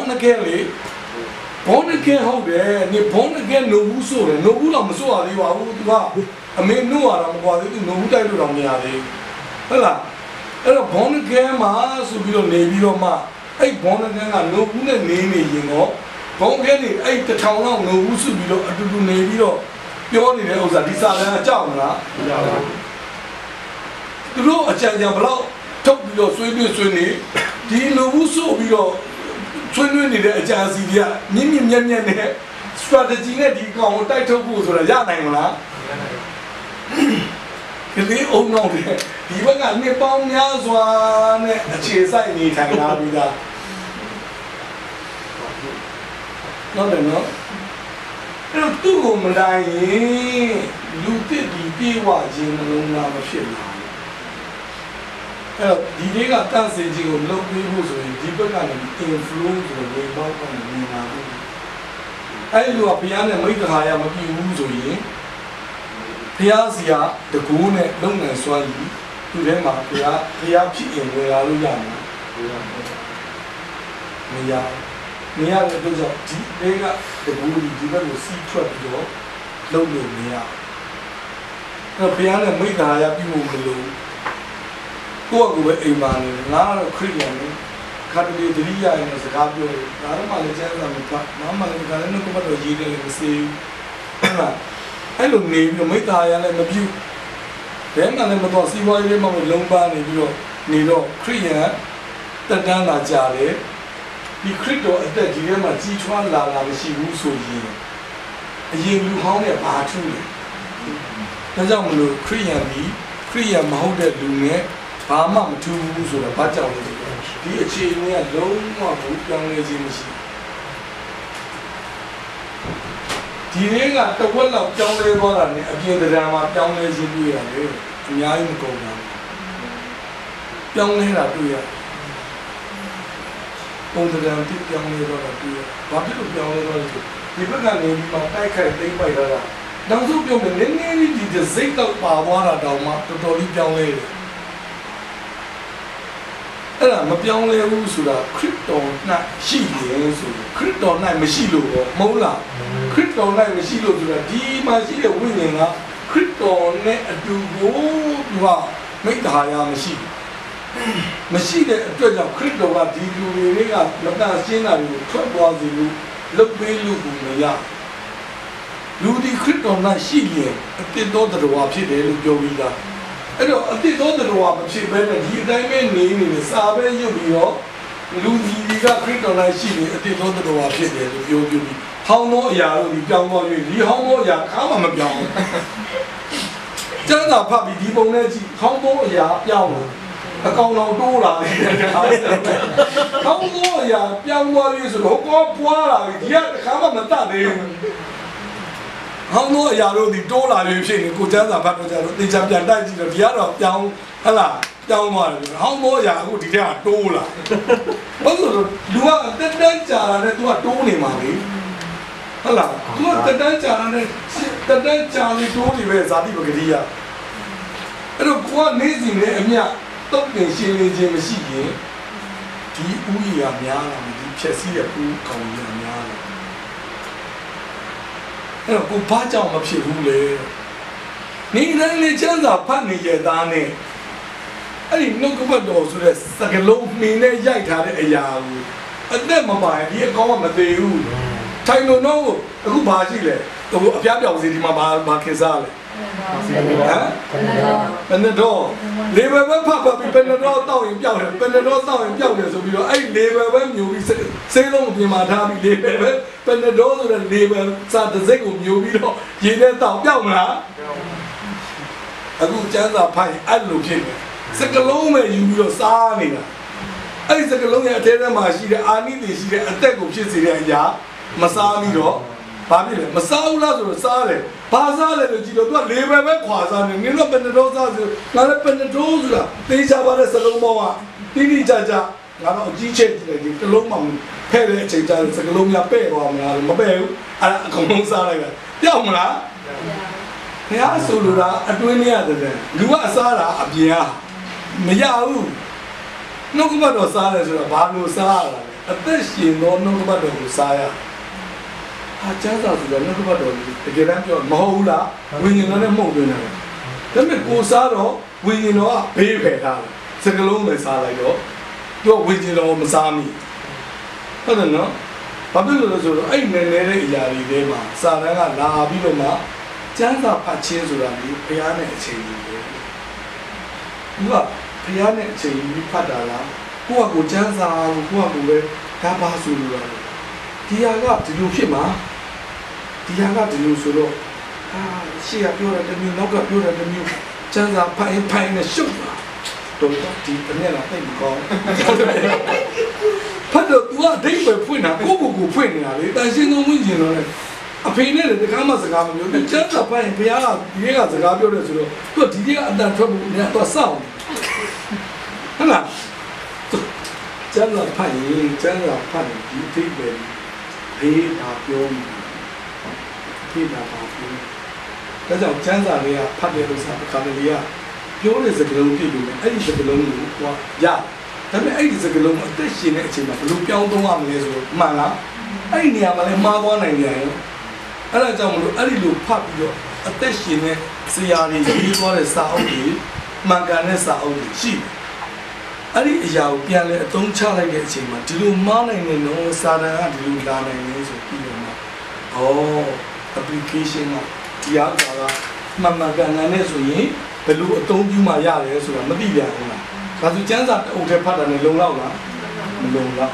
born again လေ born again ဟုတ်တယ်နေ born again နိုဘူးဆိုတယ်နိုဘူးတော့မဆိုရသေးပါဘူးသူကအမေနို့ရတာမကွာသေးသူနိုဘူးတိုက်လို့တော့မရသေးဟုတ်လားအဲ့တော့ born again မှာဆိုပြီးတော့နေပြီးတော့မှအဲ့ born again ကနိုဘူးနဲ့နေနေရင်တော့ born again နေအဲ့1000လောက်နိုဘူးဆိုပြီးတော့အတူတူနေပြီးတော့ပြောနေတဲ့ဥစ္စာဒီစာလမ်းအကြောက်မလားမကြောက်ဘူးသူတို့အကြံဉာဏ်ဘလောက်ထုတ်ပြီးတော့ဆွေးနွေးနေဒီနိုဘူးဆိုပြီးတော့ဆွေးနွေးနေတဲ့အကြံစီတွေကမြင့်မြတ်နဲ့ strategy နဲ့ဒီကောင်ကိုတိုက်ထုတ်ဖို့ဆိုတာရနိုင်မလားကလေးအုံနောက်တယ်ဒီဘက်ကနှစ်ပေါင်းများစွာနဲ့အခြေဆိုင်နေထိုင်လာပြီးသားနော်တယ်နော်အဲ့တော့သူ့ကိုမတိုင်းရင်လူတစ်ဒီပြေဝခြင်းနှလုံးသားမဖြစ်လာဘူးအဲ့တော့ဒီလေးကတန့်စင်ခြင်းကိုလုပ်ပြီးဖို့ဆိုရင်ဒီဘက်ကနေ influence ကိုလေပေါက်ကနေမြင်လာဘူးအဲ့လိုကဘုရားနဲ့မိတ္တဟာရမပြည့်ဘူးဆိုရင်ဘုရားစီကတကူနဲ့လုံငန်စွမ်းကြီးသူထဲမှာဘုရားဖြစ်ရင်ဝင်လာလို့ရမှာမရမရတဲ့အတွက်ကြောင့်ဒီလေးကတကူဒီဘက်ကိုစီးထွက်ပြီးတော့လုံလို့မရအဲ့ဘုရားနဲ့မိတ္တဟာရပြည့်ဖို့မလို့ကိုယ့်အကူပဲအိမ်ပါနေငါကတော့ခရစ်ယာန်နဲ့ခါတလေတတိယရင်စကားပြောတယ်ဒါတော့မှလည်းကျမ်းစာမပတ်မမလည်းဒါလည်းကိုယ့်ဘက်တော့ရေးတယ်လည်းမစေဘူးအဲ့လိုနေပြီးတော့မိတ္တဟာရလည်းမပြုတ်ဘယ်မှလည်းမတော့စီးပွားရေးလည်းမဟုတ်လုံးပါနေပြီးတော့နေတော့ခရစ်ယာန်တက်တန်းလာကြတယ်ဒီခရစ်တော်အသက်ကြီးထဲမှာကြီးထွားလာမရှိဘူးဆိုရင်အရင်လူဟောင်းနဲ့ဘာထူးလဲဒါကြောင့်မလို့ခရစ်ယာန်မဟုတ်တဲ့လူနဲ့ဘာမှမထူးဘူးဆိုတော့ဘာကြောင့်လဲဒီအခြေအနေကလုံးဝဘူးပြောင်းလဲခြင်းမရှိဒီလေးကတဝက်လောက်ပြောင်းလဲသွားတာနဲ့အပြင်တရားမှာပြောင်းလဲခြင်းတွေ့ရတယ်အများကြီးမကုန်ပါဘူးပြောင်းလဲတာတွေ့ရပုံစံတစ်ပြောင်းလဲသွားတာတွေ့ရဘာဖြစ်လို့ပြောင်းလဲသွားလဲဒီဘက်ကနေဒီမှာတိုက်ခိုက်သိမ့်ပိုက်တာနောက်ဆုံးပြောမယ်နည်းနည်းလေးဒီစိတ်တော့ပါသွားတာတောင်မှတော်တော်လေးပြောင်းလဲတယ်အဲ့ဒါမပြောင်းလဲဘူးဆိုတာခရစ်တော်၌ရှိတယ်ဆိုခရစ်တော်၌မရှိလို့တော့မဟုတ်လားခရစ်တော်၌မရှိလို့ဆိုတာဒီမှာရှိတဲ့ဝိညာဉ်ကခရစ်တော်နဲ့အတူကိုသူကမိတ္တဟာရမရှိတဲ့အတွက်ကြောင့်ခရစ်တော်ကဒီလူတွေကမတန်ရှင်းတာတွေကိုထွက်သွားစေလို့လုပ်ပေးလို့ကိုမရလူဒီခရစ်တော်၌ရှိရင်အတိတ်သောတရားဖြစ်တယ်လို့ပြောပြီးသားအဲ့တော့အတိတ်သောတရားမဖြစ်ဘဲနဲ့ဒီအတိုင်းပဲနေနေစာပဲရုပ်ပြီးတော့လူကြီးတွေကခရစ်တော်၌ရှိနေအတိတ်သောတရားဖြစ်တယ်လို့ပြောပြီးဟောင်းသောအရာတို့ဒီပြောင်းသွား၍ဒီဟောင်းသောအရာခါမှမပြောင်းဘူးကျမ်းစာဖတ်ပြီးဒီပုံနဲ့ကြည့်ဟောင်းသောအရာပြောင်းတယ်အကောင်တော်တိုးလာတယ်။ဟောင်းသောအရာပြောင်းသွားပြီဆိုတော့ကောပွားလာပြီဒီကခါမှမတတ်သေးဘူးဟောင်းသောအရာတို့ဒီတိုးလာပြီဖြစ်နေကိုကျမ်းစာဖတ်တော့ကြတော့သင်္ချာပြန်တိုက်ကြည့်တော့ဒီကတော့ပြောင်းဟလာပြောင်းသွားတယ်ဟောင်းသောအရာအခုဒီထဲကတိုးလာဘာလို့လဲလူကတက်တန်းကြာလာတဲ့သူကတိုးနေမှာလေဟုတ်လားသူကတက်တန်းကြာလာတဲ့တက်တန်းကြာနေတိုးနေပဲဇာတိပဂတိယအဲ့တော့ကိုကနေ့စဉ်နဲ့အမြတုတ်တင်ရှင်းလင်းခြင်းမရှိရင်ဒီဥယျာများလာဒီဖြည့်စည်းတဲ့ဥကောင်ကြီးများလာအဲ့တော့ကိုဘာကြောင့်မဖြစ်ဘူးလဲနေတိုင်းလေချမ်းသာဖတ်နေရသားနဲ့အဲ့ဒီနှုတ်ကပတ်တော်ဆိုတဲ့စကလုံးမင်းနဲ့ရိုက်ထားတဲ့အရာကိုအသက်မပါရင်ဒီအကောင်ကမသေးဘူးထိုင်လို့တော့အခုဘာရှိလဲဟိုအပြားပြောင်စီဒီမှာဘာခေစားလဲပန်တော့လေဘယ်ဘက်ဖတ်ပြီးပန်တော့တောက်ရင်ပြောက်တယ်ပန်တော့တောက်ရင်ပြောက်တယ်ဆိုပြီးတော့အဲ့လေဘယ်ဘက်မျိုးပြီးစေးလုံးပြင်မာထားပြီးလေဘယ်ဘက်ပန်တော့ဆိုတဲ့လေဘယ်စာတစ်စိတ်ကိုမျိုးပြီးတော့ရေထဲတောက်ပြောက်မလားအခုကျန်းစာဖိုင်အဲ့လိုဖြစ်နေစကလုံးပဲယူပြီးတော့စားနေတာအဲ့စကလုံးရဲ့အထဲထဲမှာရှိတဲ့အာနိသင်ရှိတဲ့အသက်ကိုဖြစ်စေတဲ့အရာမစားပြီးတော့ဘာဖြစ်လဲမစားဘူးလားဆိုတော့စားတယ်ဘာစားလဲလို့ကြည့်တော့သူကလေဘယ်ပဲခွာစားနေနင်တို့ပန်တော့စားဆိုငါလည်းပန်တော့ဆိုတာသိချပါတဲ့စလုံးပေါင်းကတိတိကျကျငါတော့အကြီးချက်ကြည့်လိုက်ဒီတစ်လုံးမှဖဲ့တဲ့အချိန်ကျစကလုံးများပဲ့သွားမလားမပဲ့ဘူးအဲ့အကုန်လုံးစားလိုက်တာပြောက်မလားဘုရားဆိုလိုတာအတွင်းထဲရတယ်လူကအစားတာအပြင်ကမရဘူးနှုတ်ကပတ်တော်စားတယ်ဆိုတော့ဘာလို့စားရတာလဲအသက်ရှင်သောနှုတ်ကပတ်တော်ကိုစားရဟာကျမ်းစာဆိုတော့နှုတ်ကပတ်တော်တကယ်တမ်းပြောမဟုတ်ဘူးလားဝိညာဉ်တော်နဲ့မှုန့်သွင်းတယ်ဒါပေမဲ့ကိုစားတော့ဝိညာဉ်တော်ကဘေးဖယ်ထားတယ်စကလုံးပဲစားလိုက်တော့သူကဝိညာဉ်တော်မစားမိဟုတ်တယ်နော်ဘာဖြစ်လို့လဲဆိုတော့အဲ့နည်းနည်းတဲ့အရာတွေထဲမှာစာတန်းကလာပြီးတော့မှကျမ်းစာဖတ်ခြင်းဆိုတာဒီဘုရားနဲ့အချိန်ကြီးပဲသူကဘုရားနဲ့အချိန်ကြီးဖတ်တာလားကိုယ့်အကိုကျမ်းစာကိုယ့်အကိုပဲဒါပါဆိုလို့ရတယ်ဒီဟာကဒီလိုဖြစ်မှာဒီဟာကဒီလိုဆိုတော့ရှေ့ကပြောတဲ့တမျိုးနောက်ကပြောတဲ့တမျိုးကျမ်းစာဖတ်ရင်နဲ့ရှုပ်တာတော့ဒီတနေ့တော့တိတ်မကောင်းဖတ်တော့ तू ကအဓိပ္ပာယ်ဖွင့်တာကိုဖွင့်နေတာလေတန်ရှင်းသုံးဝင်ကျင်တော့လေအဖေနဲ့တကားမှစကားမပြောဘူးကျမ်းစာဖတ်ရင်ဘုရားကဒီကစကားပြောတယ်ဆိုတော့ तू ဒီကအတန်ထွက်ဖို့เนี่ย तू စောင့်ဟုတ်လားကျမ်းစာဖတ်ရင်ဒီအဓိပ္ပာယ်ဘေးပါပြောမှာဘေးပါပြောဒါကြောင့်ကျမ်းစာတွေကဖတ်တဲ့ဥစ္စာအခါတလေကပြောတဲ့စကားလုံးပြည့်လို့အဲ့ဒီစကားလုံးကိုဟောရဒါပေမဲ့အဲ့ဒီစကားလုံးအသက်ရှင်တဲ့အချိန်မှာဘယ်လိုပြောင်းသုံးရမလဲဆိုတော့မှန်လားအဲ့ဒီနေရာမှာလည်းမှားသွားနိုင်တယ်ရောအဲ့ဒါကြောင့်မလို့အဲ့ဒီလိုဖတ်ပြီးတော့အသက်ရှင်တဲ့ဆရာတွေရေးသွားတဲ့စာအုပ်တွေမှန်ကန်တဲ့စာအုပ်တွေရှိတယ်အဲ့ဒီအရာကိုပြန်လဲအသုံးချလိုက်တဲ့အချိန်မှာဒီလိုမှားနိုင်တဲ့နော်စာတန်ကဒီလိုလာနိုင်နေဆိုပြီးတော့မှapplication ကဒီအားကမှန်ကန်နဲ့ဆိုရင်ဘယ်လိုအသုံးပြုမှရတယ်ဆိုတာမသိပြန်ဘူးလားဒါဆိုကျမ်းစာအုပ်ထဲဖတ်တာနဲ့လုံလောက်လားမလုံလောက်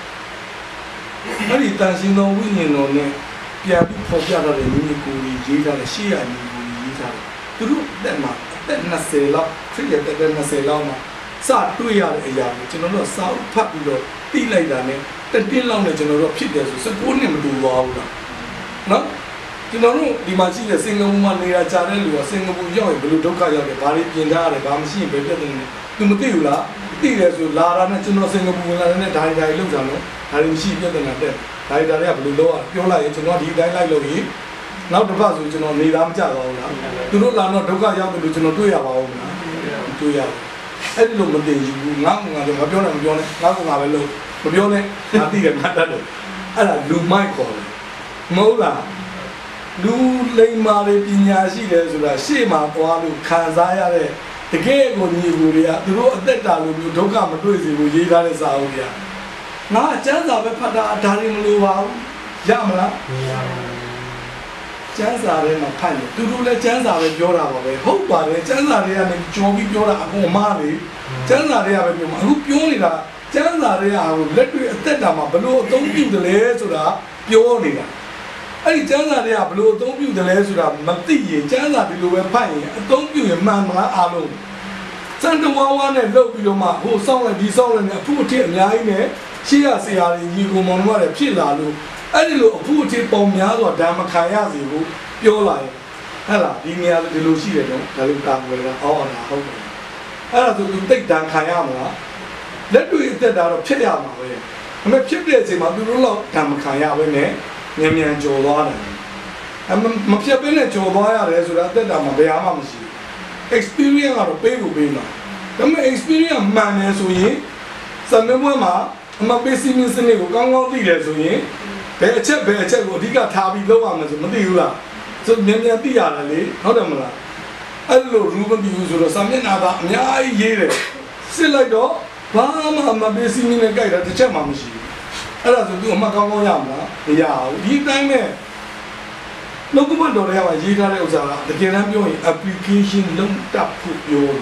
အဲ့ဒီတန်ရှင်တော်ဝိညာဉ်တော်နဲ့ပြန်ပြီးပေါ်ပြထားတဲ့မိမိကိုယ်ကြီးရေးထားတဲ့ရှေ့ရမိကိုယ်ကြီးရေးထားတယ်သူတို့တက်မှာအသက်20လောက်ဖြစ်ရတဲ့20လောက်မှာစတွေ့ရတဲ့အရာကိုကျွန်တော်တို့စာအုပ်ဖတ်ပြီးတော့သိလိုက်တာနဲ့တက်လောက်နဲ့ကျွန်တော်တို့ဖြစ်တယ်ဆို16နှစ်မတူပါဘူးလားနော်ကျွန်တော်တို့ဒီမှာရှိတဲ့စင်ကာပူမှာနေတာကြာတဲ့လူကစင်ကာပူရောက်ရင်ဘယ်လိုဒုက္ခရောက်လဲဘာတွေပြင်ထားရတယ်ဘာမရှိရင်ဘယ်ပြတ်တယ်လဲသူမသိဘူးလားသိတယ်ဆိုလာတာနဲ့ကျွန်တော်စင်ကာပူဝင်လာတဲ့ဓာတ်ဓာတ်လောက်ကြတော့ဒါတွေမရှိပြတ်တယ်တက်ဓာတ်ဓာတ်တွေကဘယ်လိုလုပ်ရပြောလိုက်ရင်ကျွန်တော်ဒီတိုင်းလိုက်လို့ရင်နောက်တစ်ပတ်ဆိုကျွန်တော်နေတာမကြတော့ဘူးလားသူတို့လာတော့ဒုက္ခရောက်တယ်လို့ကျွန်တော်တွေ့ရပါဦးမလားတွေ့ရအဲ့ဒီလိုမသိဘူးငါလည်းမပြောနဲ့ငါပဲလို့မပြောနဲ့ငါသိတယ်ငါတတ်တယ်အဲ့ဒါလူမိုက်ခေါ်တယ်မဟုတ်လားလူလိမ္မာတွေပညာရှိတယ်ဆိုတာရှေ့မှာသွားလို့ခံစားရတဲ့တကယ်ကိုညီကိုတွေကသူတို့အသက်တာလိုမျိုးဒုက္ခမတွေ့စေဘူးရေးထားတဲ့စာအုပ်တွေကငါကျမ်းစာပဲဖတ်တာဒါတွေမလိုပါဘူးရမလားမရဘူးကျမ်းစာထဲမှာဖတ်ရင်သူတို့လည်းကျမ်းစာပဲပြောတာပါပဲဟုတ်ပါတယ်ကျမ်းစာတွေကနေကြော်ပြီးပြောတာအကုန်မှားလေကျမ်းစာတွေကပဲပြောမှာအခုပြောနေတာကျမ်းစာတွေကလက်တွေ့အသက်တာမှာဘလို့အသုံးပြုတယ်လဲဆိုတာပြောနေတာအဲ့ဒီကျမ်းစာတွေကဘလို့အသုံးပြုတယ်လဲဆိုတာမသိရင်ကျမ်းစာဒီလိုပဲဖတ်ရင်အသုံးပြုရင်မှန်မလားအားလုံးစံတဝါဝါနဲ့လှုပ်ပြီးတော့မှဟိုစောင်းလိုက်ဒီစောင်းလိုက်နဲ့အဖို့အထစ်အများကြီးနဲ့ရှေ့ရဆရာတွေညီကောင်မောင်တို့ကလည်းဖြစ်လာလို့အဲ့ဒီလိုအဖို့အထစ်ပုံများစွာဓမ္မခံရစီကိုပြောလာရင်ဟဲ့လားဒီနေရာဒီလိုရှိတယ်တော့ဒါလိုတာဝယ်တာအော်လားဟုတ်တယ်အဲ့ဒါဆိုသူတိတ်တန်ခံရမလားလက်တွေ့အသက်တာတော့ဖြစ်ရမှာပဲဒါပေမဲ့ဖြစ်တဲ့အချိန်မှာသူတို့တော့ဓမ္မခံရပဲနဲ့မြန်ကြော်သွားတယ်မဖြစ်ဘဲနဲ့ကြော်သွားရတယ်ဆိုတာအသက်တာမှာဘယ်မှမရှိဘူး experience ကတော့ပေးဖို့ပေးမှာဒါပေမဲ့ experience မှန်တယ်ဆိုရင်စံနှုန်းမှာအမပေးစီမင်းစနစ်ကိုကောင်းကောင်းသိတယ်ဆိုရင်ဘယ်အချက်ကိုအဓိကထားပြီးလုပ်ရမှာဆိုမသိဘူးလားဆိုမြန်သိရတယ်လေဟုတ်တယ်မလားအဲ့လိုရူမပြီးဘူးဆိုတော့စာမျက်နှာကအများကြီးရေးတယ်စစ်လိုက်တော့ဘာမှမပေးစီမင်းနဲ့ကြိုက်တာတစ်ချက်မှမရှိဘူးအဲ့ဒါဆိုသူအမှတ်ကောင်းကောင်းရမှာမရဘူးဒီတိုင်းနဲ့နှုတ်ကပတ်တော်တွေကရေးထားတဲ့ဥစ္စာကတကယ်တမ်းပြောရင် application လုံးတက်ဖို့ပြောတယ်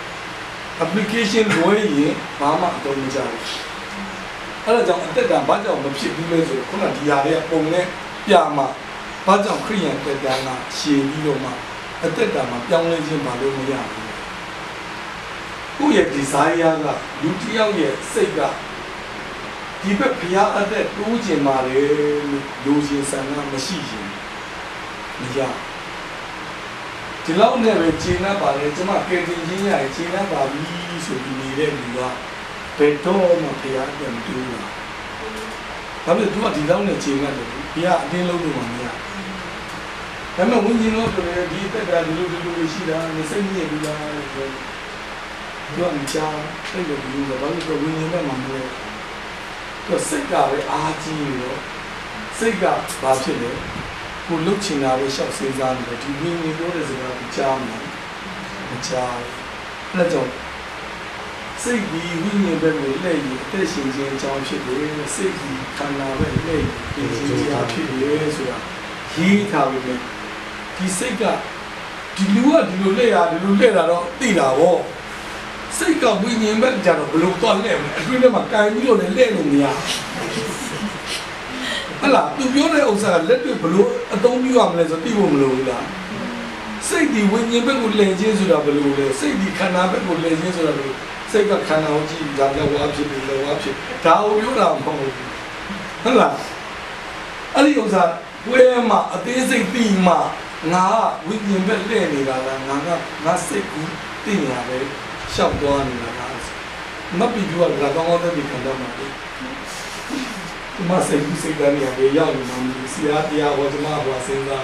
application လွဲရင်ဘာမှအသုံးမကျဘူးအဲ့ဒါကြောင့်အသက်တာဘာကြောင့်မဖြစ်ဘူးလဲဆိုတော့ခုနဒီဟာတွေကပုံနဲ့ပြမှာဘာကြောင့်ခရိယန်တက်တာကရှည်ပြီးတော့မှအသက်တာမှာပြောင်းလဲခြင်းဘာလို့မရဘူးကိုယ့်ရဲ့ desire ကလူတစ်ယောက်ရဲ့စိတ်ကဒီဘက်ဘုရားအသက်တိုးကျင်ပါလေလူချင်းဆန္ဒမရှိရင်မရဒီလောက်နဲ့ပဲခြေနှပ်ပါလေကျမကယ်တင်ခြင်းရရင်ခြေနှပ်ပါပြီဆိုပြီးနေတဲ့လူကဘယ်တော့မှဘုရားပြန်မတူဘူးလားဒါပေမဲ့သူကဒီလောက်နဲ့ခြေနှပ်တယ်ဘုရားအတင်းလုံးလို့မရဒါပေမဲ့ဝိညာဉ်တော်တွေဒီအသက်ကဒီလိုရှိတာမစိတ်ညစ်ဘူးလားဆိုတော့သူကမချားအဲ့လိုပြီးတော့ဘာလို့ဝိညာဉ်နဲ့မှမလဲစိတ်ကပဲအားကြီးနေတော့စိတ်ကဘာဖြစ်လဲကိုလှုပ်ချင်တာပဲရှောက်စေးစားနေတယ်ဒီဝိညာဉ်ပြောတဲ့စကားကိုကြားမှာမကြားဘူးအဲ့ကြောင့်စိတ်ဒီဝိညာဉ်ဘက်ကိုလှည့်ရင်အသက်ရှင်ခြင်းအကြောင်းဖြစ်တယ်စိတ်ဒီခန္ဓာပဲလှည့်ရင်ရှင်ခြင်းအကြောင်းဖြစ်တယ်ဆိုတာရေးထားပြီးမယ်ဒီစိတ်ကဒီလူကဒီလိုလှည့်တာတော့သိတာဗောစိတ်ကဝိညာဉ်ဘက်ကြတော့ဘလို့တော့လှည့်မလဲအတွင်းထဲမှာကင်ပြီးတော့လည်းလှည့်လို့မရဟလာသူပြောတဲ့ဥစ္စာကလက်တွေ့ဘလို့အသုံးပြုရမလဲဆိုသိဖို့မလိုဘူးလားစိတ်ဒီဝိညာဉ်ဘက်ကိုလှည့်ခြင်းဆိုတာဘလို့လဲစိတ်ဒီခန္ဓာဘက်ကိုလှည့်ခြင်းဆိုတာဘလို့စိတ်ကခန္ဓာကိုကြည့်ဒါလည်းဝါဖြစ်ပြီးလည်းဝါဖြစ်ဒါကိုပြောတာမဟုတ်ဘူးဟုတ်လားအဲ့ဒီဥစ္စာဝဲမှာအသေးစိတ်ပြီးမှငါဝိညာဉ်ဘက်လှည့်နေတာလားငါစိတ်ကူသိနေတာပဲရှောက်သွားနေတာလားမပြီးတော့ဒါကောင်းကောင်းသိခံတော့မှာလေမစိတ်ကူစိတ်ကနေရရောက်နေမှာဆရာတရားဟောကျွန်မဟောစဉ်းစား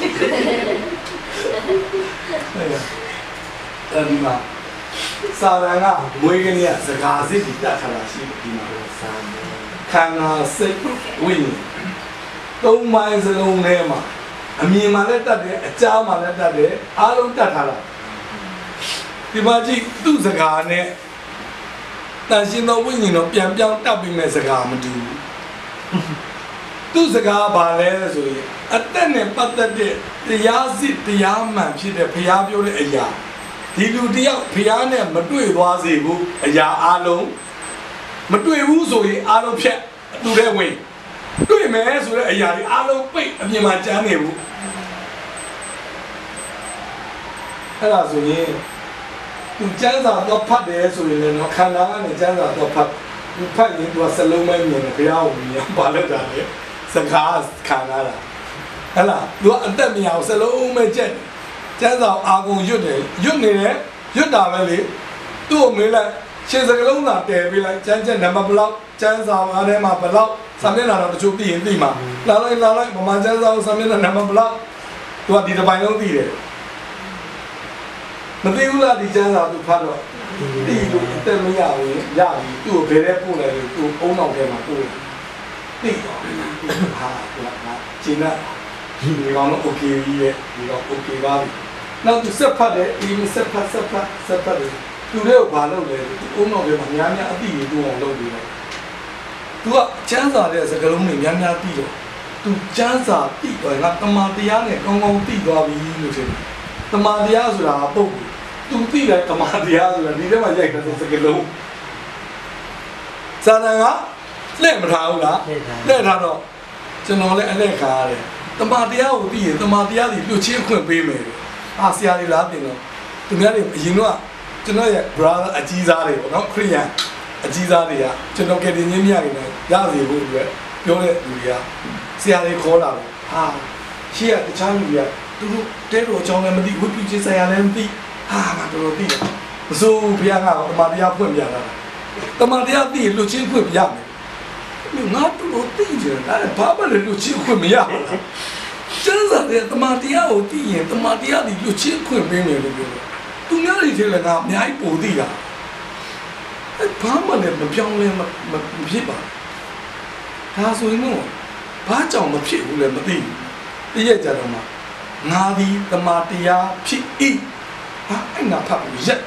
အဲ့ဒီမှာစာရန်ကမွေးကလေးကစကားစစ်ပြီးတတ်ထားတာရှိဒီမှာစာခန္ဓာစိတ်ဝိညာဉ်သုံးပိုင်းစလုံးထဲမှာအမြင်မှလည်းတတ်တယ်အကြားမှလည်းတတ်တယ်အားလုံးတတ်ထားတာဒီမှာကြည့်သူ့စကားနဲ့တန်ရှင်သောဝိညာဉ်တော်ပြန်ပြောင်းတတ်ပြီးမဲ့စကားမတူဘူးသူ့စကားဘာလဲဆိုရင်အသက်နဲ့ပတ်သက်တဲ့တရားစစ်တရားမှန်ဖြစ်တဲ့ဘုရားပြောတဲ့အရာဒီလူတယောက်ဘုရားနဲ့မတွေ့သွားစေဘူးအရာအလုံးမတွေ့ဘူးဆိုရင်အလုံးဖြတ်သူတဲ့ဝင်တွေ့မယ်ဆိုတဲ့အရာတွေအလုံးပိတ်အမြင်မှာကျမ်းနေဘူးအဲ့ဒါဆိုရင်သူကျမ်းစာတော့ဖတ်တယ်ဆိုရင်လည်းခန္ဓာကနေကျမ်းစာတော့ဖတ်သူဖတ်ရင်သူကစလုံးမဲမြင်တယ်ဘုရားကိုမြင်ပါလို့တာလေစကားခံလာတာဟဲ့လားသူကအသက်မရအောင်စလုံးမဲကြက်ကျမ်းစာအာကုန်ရွတ်တယ်ရွတ်နေတယ်ရွတ်တာပဲလေသူ့ကိုမေးလိုက်ရှင်းစကလုံးသာတည်ပေးလိုက်ကျမ်းချက်နံပါတ်ဘလောက်ကျမ်းစာမှာထဲမှာဘလောက်စာမျက်နှာတော့တချို့သိရင်သိမှာလာလိုက်ဗမာကျမ်းစာကိုစာမျက်နှာနံပါတ်ဘလောက်သူကဒီတစ်ပိုင်းလုံးသိတယ်မသိဘူးလားဒီကျမ်းစာသူဖတ်တော့သိလို့အသက်မရဘူးရပြီသူ့ကိုဘယ်ထဲပို့လိုက်လို့သူ့အုံနောက်ထဲမှာပို့သိတော့ဟာသူကကျင်းတော့ဒီကောင်တော့ okay ကြီးရဲ့ဒီတော့ okay ပါပြီနောက်သူဆက်ဖတ်တယ်ဒီဆက်ဖတ်တယ်သူလည်းဘာလုပ်လဲသူအုံနောက်ထဲမှာများများအသိကြီးသူ့အောင်လုပ်ပြီးတော့သူကကျမ်းစာတဲ့စကားလုံးတွေများများသိတော့သူကျမ်းစာသိတော့ငါတမန်တရားနဲ့ကောင်းကောင်းသိသွားပြီလို့ထင်တယ်တမန်တရားဆိုတာပုတ်သူသိတယ်တမန်တရားဆိုတာဒီထဲမှာရိုက်တဲ့စကားလုံးစာတန်ကလှည့်မထားဘူးလားလှည့်ထားတော့ကျွန်တော်လည်းအလှည့်ခါရတယ်တမန်တရားကိုသိရင်တမန်တရားတွေလွတ်ချင်းခွင့်ပေးမယ်အာဆရာတွေလားတင်တော့သူများတွေအရင်ကကျွန်တော်ရဲ့ brother အကြီးစားတွေပေါ့နော်ခရိယန်အကြီးစားတွေကကျွန်တော်ကတည်းကညမြနေတယ်ရစီဖို့အတွက်ပြောတဲ့လူတွေကဆရာတွေခေါ်လာတယ်ဟာရှေ့ကတခြားလူတွေကသူတို့တဲတော်အကြောင်းလည်းမသိဝိပုချင်းဆရာလည်းမသိဟာငါတော်တော်သိတယ်မစိုးဘုရားကတမန်တရားဖွင့်ပြတာတမန်တရားသိရင်လွတ်ချင်းဖွင့်ပြမယ်ငါတို့သိကြတယ်ဘာမှလည်းလွတ်ချင်းခွင့်မရဘူးကျမ်းစာရဲ့တမန်တရားကိုသိရင်တမန်တရားဒီလွတ်ချင်းခွင့်ပေးမယ်လို့ပြောတယ်သူများတွေထဲလည်းငါအများကြီးပိုသိတာဘာမှလည်းမပြောင်းလဲမဖြစ်ပါဒါဆိုရင်တော့ဘာကြောင့်မဖြစ်ဘူးလဲမသိဘူးတည့်ရကြတော့မှငါဒီတမန်တရားဖြစ်၏ဟာအဲ့ငါဖတ်ပြီးရက်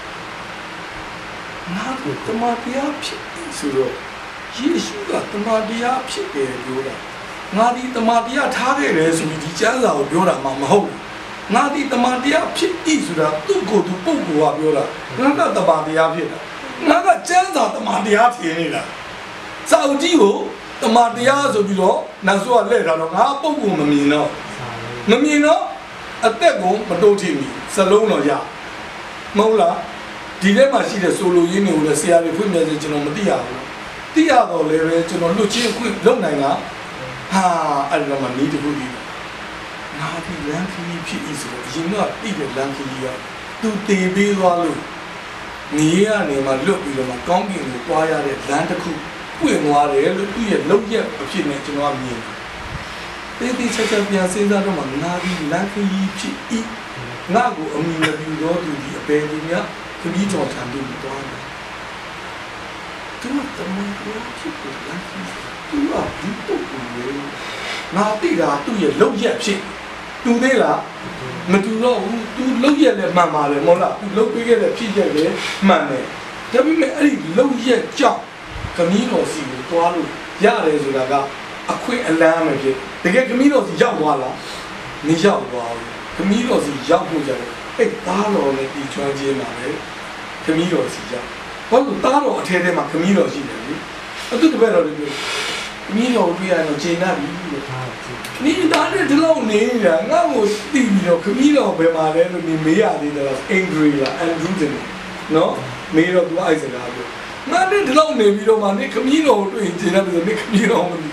ငါဒီတမန်တရားဖြစ်၏ဆိုတော့ယေရှုကတမန်တရားဖြစ်တယ်ပြောတာငါဒီတမန်တရားထားခဲ့တယ်ဆိုပြီးဒီကျမ်းစာကိုပြောတာမှမဟုတ်ဘူးငါဒီတမန်တရားဖြစ်၏ဆိုတာသူ့ကိုယ်သူပုဂ္ဂိုလ်ကပြောတာငါကတမန်တရားဖြစ်တာငါကကျမ်းစာတမန်တရားထင်နေတာစာအုပ်ကြီးကိုတမန်တရားဆိုပြီးတော့နတ်ဆိုးကလှည့်ထားတော့ငါပုဂ္ဂိုလ်မမြင်တော့အသက်ကိုမတိုးထီမီစလုံးတော့ရမဟုတ်လားဒီထဲမှာရှိတဲ့ဆိုလိုရင်းတွေကိုလည်းဆရာတွေဖွင့်ပြစေကျွန်တော်မသိရဘူးသိရတော့လည်းပဲကျွန်တော်လွတ်ချင်းအခွင့်လုပ်နိုင်လားဟာအဲ့ဒါမှနီးတခုဒီငါဒီလမ်းခီးဖြစ်ဤဆိုတော့ရင်တော့တိတဲ့လမ်းခီးကသူတည်ပေးသွားလို့နေရနေမှာလွတ်ပြီးတော့မှကောင်းကင်ကိုတွားရတဲ့လမ်းတစ်ခုပွင့်သွားတယ်လို့သူ့ရဲ့လုံရက်အဖြစ်နဲ့ကျွန်တော်မြင်တယ်တေးသေးချက်ပြန်စဉ်းစားတော့မှငါဒီလမ်းခီးဖြစ်ဤငါကိုအမိမပြူတော့သူဒီအပေဒီများခရီးတော်ထံသို့တွားတယ်သူကတမန်တော်ဖြစ်ကိုလမ်းကြီးသူကဒီပုဂ္ဂိုလ်လေငါသိတာသူ့ရဲ့လုံရက်ဖြစ်တူသေးလားမတူတော့ဘူးသူလုံရက်လည်းမှန်ပါလေမဟုတ်လားသူလုံပေးခဲ့တဲ့ဖြစ်ရက်လည်းမှန်တယ်ဒါပေမဲ့အဲ့ဒီလုံရက်ကြောင့်ခမည်းတော်စီကိုတွားလို့ရတယ်ဆိုတာကအခွင့်အလမ်းပဲဖြစ်တကယ်ခမည်းတော်စီရောက်သွားလားမရောက်သွားဘူးခမည်းတော်စီရောက်ဖို့ကြတယ်အဲ့သားတော်နဲ့ဒီချွမ်းခြင်းပါပဲခမည်းတော်စီရောက်ဘာလို့သားတော်အထဲထဲမှာခမည်းတော်ရှိတယ်လေအတူတပည့်တော်တွေပြောခမည်းတော်တွေ့ရတော့ချိန်နာပြီလို့နိဒါနဲ့ဒီလောက်နေရငါ့ကိုသိပြီးတော့ခမည်းတော်ဘယ်မှာလဲလို့နေမေးရသေးတယ်အင်္ဂရိလားအန်ဒရူးတင်နော်မေးတော့သူအဲ့စကားပြောငါနဲ့ဒီလောက်နေပြီးတော့မှနေခမည်းတော်တွေ့ရင်ချိန်နာပြီဆိုနေခမည်းတော်မသိ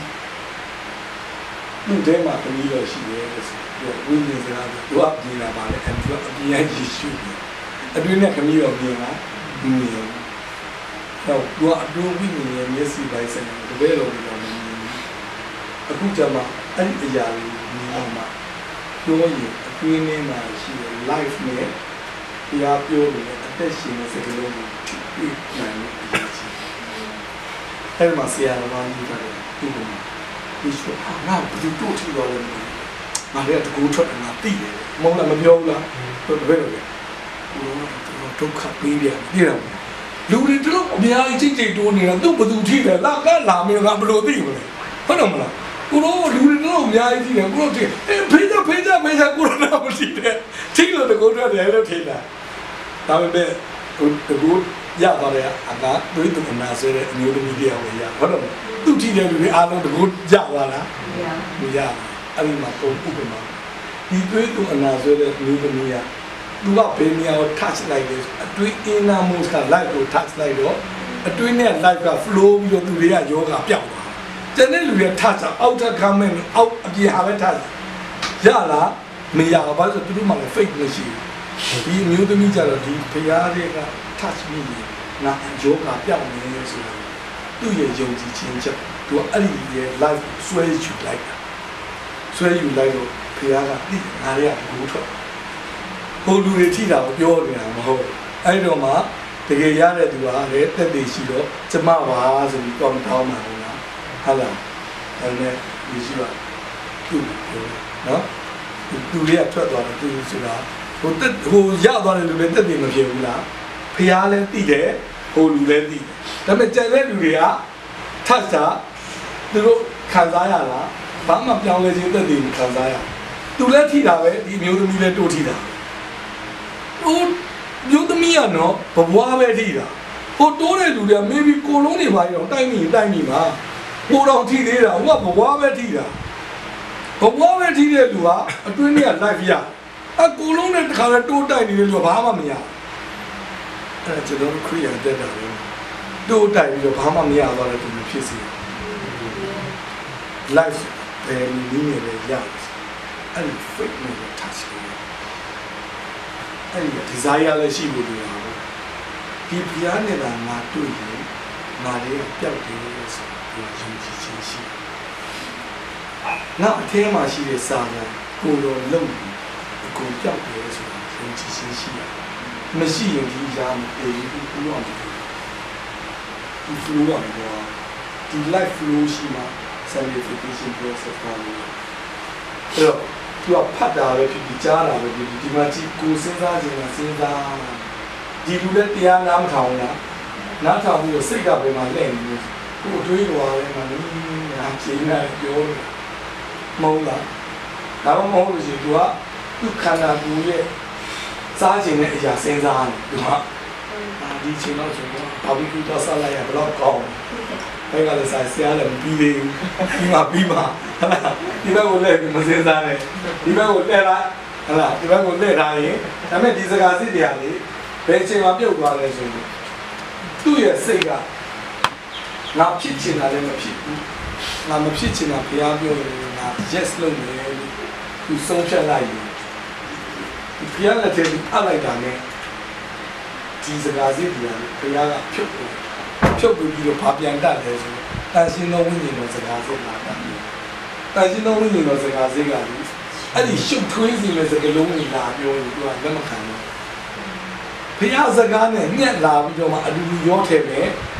ဘူးတဲမှာခမည်းတော်ရှိတယ်ဆိုတော့ဝိညာဉ်စကားပြောသူကပြင်လာပါလေအန်ဒရူးအပြင်ရဲ့ယေရှုအတွင်းနဲ့ခမည်းတော်ပြင်လာမြင်တော့သူကအတွင်းဝိညာဉ်ရဲ့မျက်စိပိုင်းစနေတပည့်တော်တွေတော့မြင်အခုကျမှအဲ့ဒီအရာလေးမြင်အောင်မှပြောရင်အတွင်းထဲမှာရှိတဲ့ life နဲ့တရားပြောနေတဲ့အသက်ရှင်တဲ့စကားလုံးကိုတွေ့နိုင်တဲ့အရာကြီးအဲ့မှာဆရာတော်ကြီးကလည်းဒီကမှာဒီဆိုငါဘယ်လိုတို့ထီတော်လဲငါလည်းတကူထွက်ငါသိတယ်မဟုတ်လားမပြောဘူးလားတပည့်တော်ကဒုက္ခပေးပြန်ပြည်တော့လူတွေတို့အများကြီးချိန်တိုးနေတာသူ့ဘသူထိတယ်လာကလာမင်းကဘလို့သိမလဲဟုတ်တယ်မလားကိုရောလူတွေတို့အများကြီးထိတယ်ကိုရောထိဖေးကြကိုရောနာမထိတယ်ထိလို့တကောထွက်တယ်လို့ထိတာဒါပေမဲ့တကူရသွားတယ်အကတွေးသူအနာဆွဲတဲ့အမျိုးသမီးတရားကိုရဟုတ်တယ်သူထိတယ်လူတွေအားလုံးတကူရသွားလားမရအဲ့ဒီမှာပုံဥပမာဒီတွေးသူအနာဆွဲတဲ့အမျိုးသမီးကသူကဘယ်နေရာကို touch လိုက်လဲအတွင်း inner moves က light ကို touch လိုက်တော့အတွင်းနဲ့ light က flow ပြီးတော့သူတွေကယောဂပြောက်သွားကျန်တဲ့လူတွေ touch အောက်ထပ်ခမ်းမဲ့အောက်အပြင်ဟာပဲ touch ရလားမရဘူးဘာလို့သူတို့မှလည်း fake မရှိဘူးဒီမျိုးသမီးကြတော့ဒီဖရားတွေက touch မိရင်နာယောဂပြောက်နေလို့ဆိုတာသူ့ရဲ့ယုံကြည်ခြင်းချက်သူကအဲ့ဒီရဲ့ light ဆွဲယူလိုက်တာဆွဲယူလိုက်တော့ဖရားကဒီငါတွေကဘူထွက်ဟိုလူတွေထိတာကိုပြောနေတာမဟုတ်အဲ့တော့မှတကယ်ရတဲ့သူကလည်းတက်သေးရှိတော့ကျမပါဆိုပြီးကောင်းတောင်းမှာဟုတ်လားဟုတ်လားအဲ့နဲ့ဒီရှိပါသူ့နော်သူလေးကထွက်သွားတယ်သူဆိုတာဟိုတက်ဟိုရသွားတယ်လူလည်းတက်သေးမဖြစ်ဘူးလားဖျားလည်းသိတယ်ဟိုလူလည်းသိတယ်ဒါပေမဲ့ကြံတဲ့လူတွေကထပ်တာသူတို့ခံစားရလားဘာမှပြောင်းလဲခြင်းတက်သေးမခံစားရသူလည်းထိတာပဲဒီမျိုးသမီးလည်းတိုးထိတာဟိုမျိုးသမီးကနော်ဘဝပဲထိတာဟိုတိုးတဲ့လူတွေက maybe ကိုလုံးတွေပါရောတိုက်မိမှာကိုတော်ထိသေးတာဟိုကဘဝပဲထိတာဘဝပဲထိတဲ့လူကအတွင်းထဲက live ရအကိုလုံးနဲ့တခါလဲတိုးတိုက်နေတဲ့လူကဘာမှမရအဲ့ဒါကျွန်တော်ခရီးရတက်တာလေတိုးတိုက်ပြီးတော့ဘာမှမရသွားတဲ့သူဖြစ်စီ live ပဲနည်းနဲ့လည်းရတယ်အဲ့ဒီ fake နဲ့ touch အဲ့ဒီ desire လည်းရှိဖို့လိုတာပေါ့ဒီဘုရားနဲ့သာငါတွေ့ရင်ငါလေးကပျောက်တယ်ဆိုတော့ယုံကြည်ခြင်းရှိငါအထဲမှာရှိတဲ့စာကကိုယ်တော်လုံအကုန်ပျောက်တယ်ဆိုတော့ယုံကြည်ခြင်းရှိရမရှိရင်ဒီရာမပြေဘူးဘူးအောင်ဒီ flow ကတော့ဒီ life flow ရှိမှ sanctification process ပါလို့အဲ့တော့သူကဖတ်တာပဲဖြစ်ပြီးကြားတာပဲဖြစ်ပြီးဒီမှာကြည့်ကိုစဉ်းစားခြင်းကစဉ်းစားဒီလူလည်းတရားနားမထောင်လားနားထောင်ပြီးတော့စိတ်ကဘယ်မှာလဲနေလို့ကိုအတွေးတော်လည်းမှလည်းငါချိန်နေပြောလို့မဟုတ်လားဒါမှမဟုတ်လို့ရှိရင်သူကသူ့ခန္ဓာကိုယ်ရဲ့စားခြင်းနဲ့အရာစဉ်းစားတယ်သူကဒီချိန်တော့ဆိုတော့ဘာဘီကျူတော့စားလိုက်ရဘယ်တော့ကောင်းဘယ်ကလည်းစားဆရာလည်းမပြီးသေးဘူးပြီးမှဒီဘက်ကိုလဲပြီးမစင်းစားနဲ့ဒီဘက်ကိုလဲလိုက်ဟလားဒီဘက်ကိုလဲထားရင်ဒါပေမဲ့ဒီစကားစစ်တရားလေးဘယ်ချိန်မှပြုတ်သွားလဲဆိုရင်သူ့ရဲ့စိတ်ကငါဖြစ်ချင်တာလည်းမဖြစ်ဘူးငါမဖြစ်ချင်တာဘုရားပြောတယ်ငါ yes လုပ်မယ်လို့သူဆုံးဖြတ်လိုက်ရင်ဘုရားလက်ထဲအပ်လိုက်တာနဲ့ဒီစကားစစ်တရားလေးဘုရားကဖြုတ်ပြီးတော့ဘာပြန်တတ်လဲဆိုတန်ရှင်းသောဝိညာဉ်တော်စကားစစ်လာတာတန်ရှင်းသောဝိညာဉ်တော်စကားစစ်ကလေအဲ့ဒီရှုပ်ထွေးစီမဲ့စကားလုံးကြီးလာပြောရင်သူကလက်မခံဘူးဘုရားစကားနဲ့ညက်လာပြီးတော့မှအတူတူရောထဲမယ်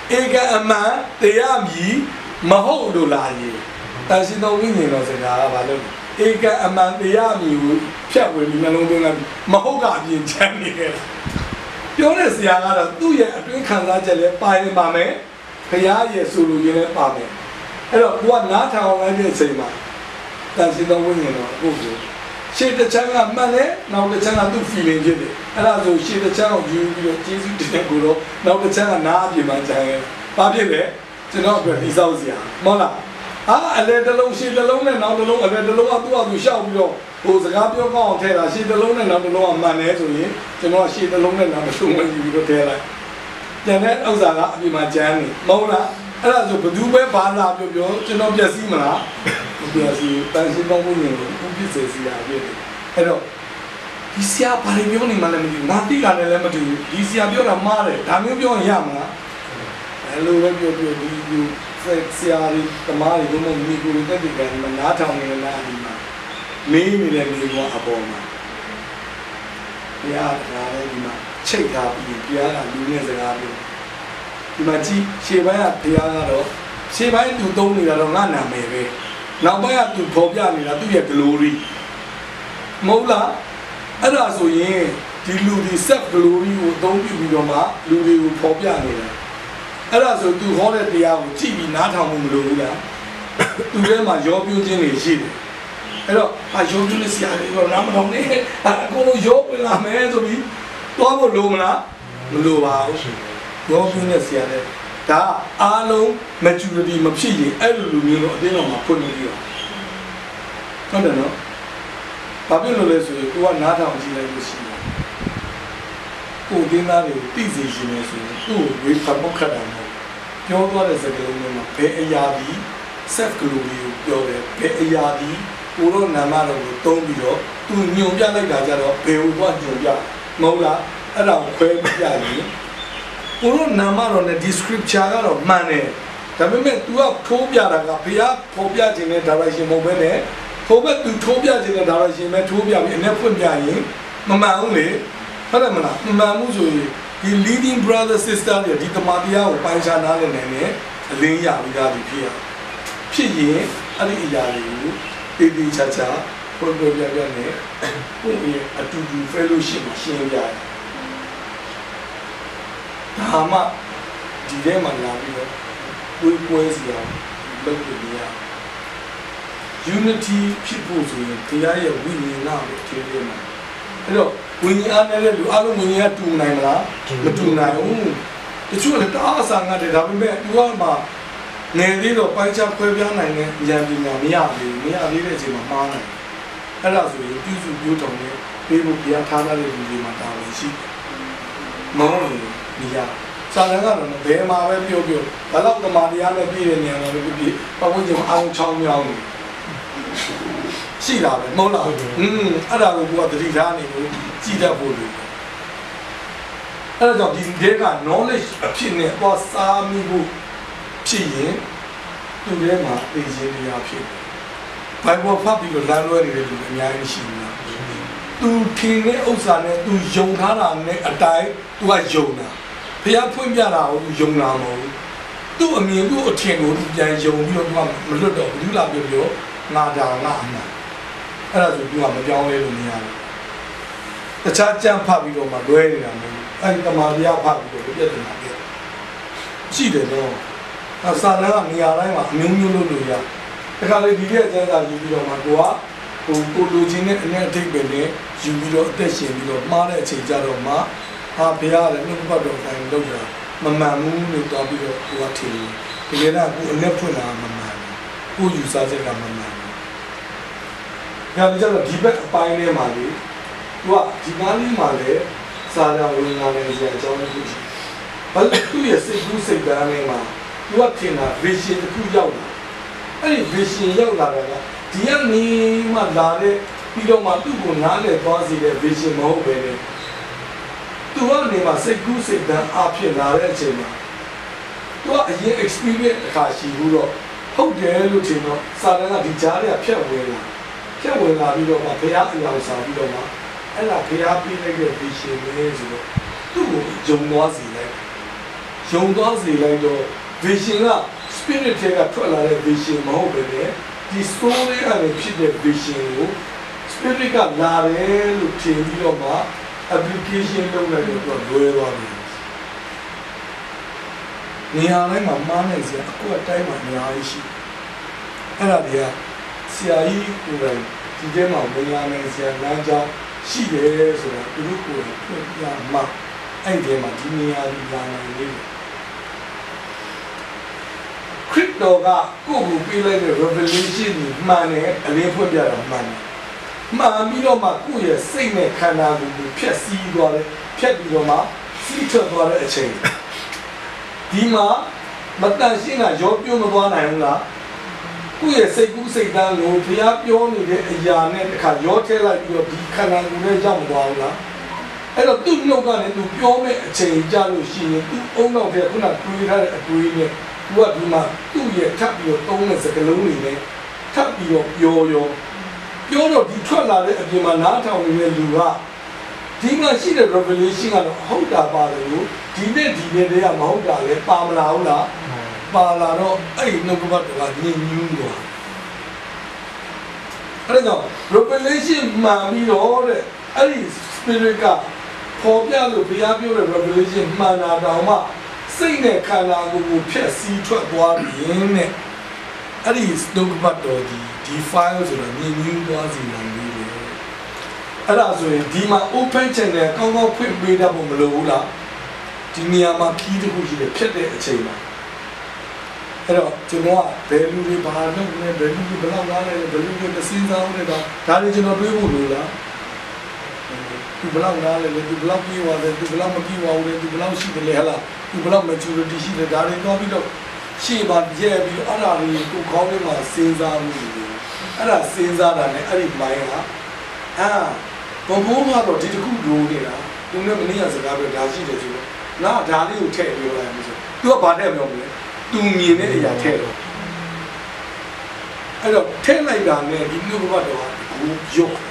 Ega ama teyami maho lo la ye. Tasi no wini no se na ba lo. Ega ama teyami wo phyak we ni nalong thong la maho ka a pin chan ni ke. ပြောတဲ့ဆရာကတော့သူ့ရဲ့အတွင်းခံစားချက်လည်းပါရင်ပါမယ်။ဘုရားရဲ့ဆိုလိုရင်းလည်းပါမယ်။အဲ့တော့ကိုကနားထောင်လိုက်တဲ့အချိန်မှာတန်စီတော်ဝိညာဉ်တော်ကိုရှေ့တစ်ချမ်းကမှတ်တယ်နောက်တစ်ချမ်းကသူ့ feeling ဖြစ်တယ်။အဲ့ဒါဆိုရှေ့တစ်ချမ်းကိုယူပြီးတော့ကျေးဇူးတင်ကိုတော့နောက်တစ်ချမ်းကနားအပြင်မှာကြံရဲ။ဘာဖြစ်လဲကျွန်တော်အတွက်ဒီဆောက်စရာမဟုတ်လား။အလဲတစ်လုံးရှေ့တစ်လုံးနဲ့နောက်တစ်လုံးအလဲတစ်လုံးကသူ့အတူရှောက်ပြီးတော့ဟိုစကားပြောကောင်းအောင်ထဲတာရှေ့တစ်လုံးနဲ့နောက်တစ်လုံးကမှန်တယ်ဆိုရင်ကျွန်တော်ရှေ့တစ်လုံးနဲ့နောက်တစ်လုံးဝင်ယူပြီးတော့ထဲလိုက်ကျန်တဲ့ဥစ္စာကအပြင်မှာကျန်းနေမဟုတ်လားအဲ့ဒါဆိုဘသူပဲဘာသာပြောကျွန်တော်ပြည့်စည်မလားမပြည့်စည်တန်ရှင်းကောင်းမှုနေလို့ဥပ္ပစ္စေစီရာပြည့်တယ်အဲ့တော့ဒီဆရာဘာလို့ပြောနေမှလည်းမသိဘူးငါတိတာလည်းမသိဘူးဒီဆရာပြောတာမှားတယ်ဒါမျိုးပြောရင်ရမလားအဲ့လိုပဲပြောဒီဆရာတွေတမားတွေဘုံဘုံမိကိုယ်တက်တည်ကမနားထောင်နေလားဒီမှာမင်းနေတဲ့မိဘအပေါ်မှာဘုရားတရားလည်းဒီမှာချိတ်ထားပြီးဘုရားကလူနဲ့စကားပြောဒီမှာကြည့်ရှေ့ပိုင်းကဘုရားကတော့ရှေ့ပိုင်းသူသုံးနေတာတော့ငါနာမည်ပဲနောက်ပိုင်းကသူပေါ်ပြနေတာသူ့ရဲ့ glory မဟုတ်လားအဲ့ဒါဆိုရင်ဒီလူဒီ self glory ကိုအသုံးပြုပြီးတော့မှလူတွေကိုပေါ်ပြနေတာအဲ့ဒါဆိုသူဟောတဲ့တရားကိုကြည့်ပြီးနားထောင်မှုမလိုဘူးလားသူထဲမှာရောပြင်းခြင်းတွေရှိတယ်အဲ့တော့ရုံးကျနေဆရာတွေတော့နားမထောင်နဲ့အကုန်လုံးရောဝင်လာမယ်ဆိုပြီးသွားဖို့လိုမလားမလိုပါဘူးရောပြင်းတဲ့ဆရာတွေဒါအားလုံး maturity မဖြစ်ရင်အဲ့လိုလူမျိုးတော့အတင်းတော်မှာဖွင့်နေပြီဟုတ်တယ်နော်ဘာဖြစ်လို့လဲဆိုရင်ကိုကနားထောင်ကြည့်လိုက်လို့ရှိတယ်ကိုတင်းသားတွေကိုသိစေခြင်းနဲ့ဆိုရင်သူ့ကိုဝေဖန်ဖို့ခက်တယ်မဟုတ်ပြောသွားတဲ့စကားလုံးတွေမှာဘယ်အရာဒီ self glory ကိုပြောတယ်ဘယ်အရာဒီကိုတော့နာမတော်ကိုတုံးပြီးတော့သူညွန်ပြလိုက်တာကြတော့ဘယ်ဟိုကညွန်ပြမဟုတ်လားအဲ့ဒါကိုခွဲပြရင်ကိုတော့နာမတော်နဲ့ဒီ scripture ကတော့မှန်တယ်ဒါပေမဲ့ तू ကထိုးပြတာကဘုရားဖော်ပြခြင်းနဲ့ direction မဟုတ်ဘဲနဲ့ထိုးဘက် तू ထိုးပြခြင်းနဲ့ direction ပဲထိုးပြပြီးအ내ဖွင့်ပြရင်မမှန်ဘူးလေဟုတ်တယ်မလားမမှန်ဘူးဆိုရင်ဒီ leading brother sister တွေဒီတမန်တရားကိုပိုင်းခြားနားလည်နိုင်တယ်အလင်းရပြီးသားဖြစ်ရင်အဲ့ဒီအရာတွေကိုတေးသေးချာချာပေါ်ပေါ်ပြပြနဲ့ကိုယ့်ရဲ့အတူတူ fellowship မှာရှင်းပြရတယ်ဒါမှဒီထဲမှာလာပြီးတော့ကိုယ်စရာလုပ်လို့ရ unity ဖြစ်ဖို့ဆိုရင်တရားရဲ့ဝိညာဉ်ကိုထည့်ရမှာအဲ့တော့ဝိညာဉ်အားနဲ့လူအလုံးဝိညာဉ်ကတူနိုင်မလားမတူနိုင်ဘူးတချို့လည်းတအားအစာငတ်တယ်ဒါပေမဲ့သူကမှငယ်လေးတော့ပိုင်းခြားခွဲပြားနိုင်တဲ့ဉာဏ်ပညာမရသေးတဲ့အချိန်မှာမှားနိုင်အဲ့ဒါဆိုရင်ပြုစုပြောတော်နဲ့ပေးဖို့ပြထားတဲ့လူတွေမှာတာဝန်ရှိမဟုတ်ဘူးနေရာစာလန်ကတော့ဘယ်မှာပဲပြောဘာလို့တမာတရားနဲ့ပြည့်တဲ့ဉာဏ်လည်းပြည့်ပတ်ဝန်းကျင်အောင်ချောင်းမြောင်းနေရှိတာပဲမဟုတ်လားအဲ့ဒါကိုကသတိထားနေလို့ကြည်တတ်ဖို့လို့အဲ့ဒါကြောင့်ဒီဒေက knowledge အဖြစ်နဲ့သွားစားမိဖို့ဖြစ်ရင်သူ့ထဲမှာသိခြင်းတရားဖြစ်တယ်။ Bible ဖတ်ပြီးတော့လမ်းလွဲနေတဲ့လူအများကြီးရှိနေတာ။ तू ထင်တဲ့ဥစ္စာနဲ့ तू ယုံထားတာနဲ့အတိုင်း तू ကယုံတာ။ဘုရားဖွင့်ပြတာကို तू ယုံတာမဟုတ်ဘူး။ तू အမြင် तू အထင်ကို तू ပြန်ယုံပြီးတော့ तू ကမလွတ်တော့ဘူးလားပြောငါဒါငါအမှန်။အဲ့ဒါဆို तू ကမပြောင်းလဲလို့မရဘူး။တခြားကြံဖတ်ပြီးတော့မှလွဲနေတာမဟုတ်ဘူး။အဲ့ဒီတမာတရားဖတ်ပြီးတော့ပြည့်တယ်ပြည့်။ရှိတယ်နော်။စာလန်ကနေရာတိုင်းမှာအမျိုးမျိုးလုပ်လို့ရတခါလေဒီရဲ့အကျဉ်းစာယူပြီးတော့မှကိုလိုချင်တဲ့အ내အထိပ်ပဲနဲ့ယူပြီးတော့အသက်ရှင်ပြီးတော့မှားတဲ့အချိန်ကြတော့မှဘုရားလည်းနှုတ်ပတ်တော်တိုင်းလုပ်တာမမှန်ဘူးလို့တော့ပြီးတော့ကိုကထင်တယ်တကယ်တော့ကိုအ내ဖွင့်တာမမှန်ဘူးကိုယူစားချက်ကမမှန်ဘူးဒါကြတော့ဒီဘက်အပိုင်းထဲမှာလေကိုကဒီကားလေးမှာလည်းစာလန်ဝင်လာတဲ့အကြောင်းလေးရှိဘာလို့သူ့ရဲ့စိတ်ကူးစိတ်ဓာတ်နဲ့မှာသူကထင်တာ vision တစ်ခုရောက်လာအဲ့ဒီ vision ရောက်လာတာကဒီကနေမှလာတဲ့ပြီးတော့မှသူ့ကိုနားလည်သွားစေတဲ့ vision မဟုတ်ပဲလေသူကနေမှစိတ်ကူးစိတ်ဓာတ်အဖြစ်လာတဲ့အချိန်မှာသူကအရင် experience တစ်ခါရှိဘူးတော့ဟုတ်တယ်လို့ထင်တော့စာတန်ကဒီကြားထဲကဖြတ်ဝင်လာပြီးတော့မှဘုရားအရာဆောင်ပြီးတော့မှအဲ့ဒါဘုရားပေးလိုက်တဲ့ vision လေးဆိုတော့သူ့ကိုယုံသွားစေလိုက်ယယုံသွားစေလိုက်တော့ vision က spirit တွေကထွက်လာတဲ့ vision မဟုတ်ပဲနဲ့ဒီ soul လေးကနေဖြစ်တဲ့ vision ကို spirit ကလာတယ်လို့ထင်ပြီးတော့မှ application လုပ်လိုက်တော့လွယ်သွားပြီနေရာတိုင်းမှာမှားနေစရာအခုအတိုင်းမှာအများကြီးရှိအဲ့ဒါတွေကဆရာကြီးကိုယ်တိုင်ဒီထဲမှာဝင်လာနေစရာလမ်းကြောင်းရှိတယ်ဆိုတော့သူတို့ကိုယ်ဖွင့်ပြမှအဲ့ဒီမှာဒီနေရာကြီးလာနိုင်နေတယ်ခရစ်တော်ကကိုယ့်ကိုပေးလိုက်တဲ့ revelation ကိုမှန်တယ်အလင်းဖွင့်ပြတာမှန်တယ်မှန်ပြီးတော့မှကိုယ့်ရဲ့စိတ်နဲ့ခန္ဓာကိုယ်ကိုဖျက်ဆီးသွားတယ်ဖျက်ပြီးတော့မှစီးထွက်သွားတဲ့အချိန်ဒီမှာမတန်ရှင်းတာရောပြုံးမသွားနိုင်ဘူးလားကိုယ့်ရဲ့စိတ်ကူးစိတ်တန်းကိုဘုရားပြောနေတဲ့အရာနဲ့တခါရောထဲလိုက်ပြီးတော့ဒီခန္ဓာကိုယ်နဲ့ရောက်မသွားဘူးလားအဲ့တော့သူ့နှုတ်ကနေသူပြောမဲ့အချိန်ကြလို့ရှိရင်သူ့အုံနောက်ထဲခုနတွေးထားတဲ့အတွေးနဲ့သူကဒီမှာသူ့ရဲ့ထပ်ပြီးတော့သုံးတဲ့စကားလုံးတွေနဲ့ထပ်ပြီးတော့ပြောတော့ဒီထွက်လာတဲ့အပြင်မှာနားထောင်နေတဲ့လူကဒီမှာရှိတဲ့ revelation ကတော့ဟုတ်တာပါတယ်လို့ဒီနဲ့တည်းကမဟုတ်တာလေပါမလာဘူးလားပါလာတော့အဲ့ဒီနှုတ်ကပတ်တော်ကညင်ညူးသွားအဲ့ဒါကြောင့် revelation မှန်ပြီးတော့တဲ့အဲ့ဒီ spirit ကပေါ်ပြလို့ဘုရားပြောတဲ့ revelation မှန်တာတောင်မှစိတ်နဲ့ခန္ဓာကိုယ်ဖျက်ဆီးထွက်သွားရင်တဲ့အဲ့ဒီနှုတ်ကပတ်တော်ဒီ file ဆိုတော့ညင်ညူးသွားစီနိုင်ပြီအဲ့ဒါဆိုရင်ဒီမှာ open channel ကောင်းကောင်းဖွင့်ပေးတတ်ဖို့မလိုဘူးလားဒီနေရာမှာခီးတစ်ခုရှိတယ်ဖြစ်တဲ့အချိန်မှာအဲ့တော့ကျွန်တော်ကဘယ်လူတွေဘာလုပ်လဲဘယ်လူတွေဘယ်လောက်လာလဲဘယ်လူတွေမစင်းစားဘူးလဲဒါတွေကျွန်တော်တွေးဖို့လိုလားသူဘယ်လောက်လာလဲသူဘယ်လောက်ပြေးသွားတယ်သူဘယ်လောက်မပြေးသွားဘူးလဲသူဘယ်လောက်ရှိတယ်လဲဟလားသူဘယ်လောက် maturity ရှိတယ်ဒါတွေတော့ပြီးတော့ရှေ့ပါရဲပြီးအဲ့ဒါတွေကိုခေါင်းထဲမှာစဉ်းစားမှုတွေအဲ့ဒါစဉ်းစားတာနဲ့အဲ့ဒီ mind ကဘုံဘုံကတော့ဒီတစ်ခုလိုနေတာသူနဲ့မနေ့ကစကားပြောဒါရှိတယ်ဆိုတော့ငါဒါလေးကိုထည့်ပြောလိုက်မှဆိုသူကဘာနဲ့ပြောမလဲသူမြင်တဲ့အရာထည့်တော့အဲ့တော့ထည့်လိုက်တာနဲ့ဒီနှုတ်ကပတ်တော်ကကိုရုပ်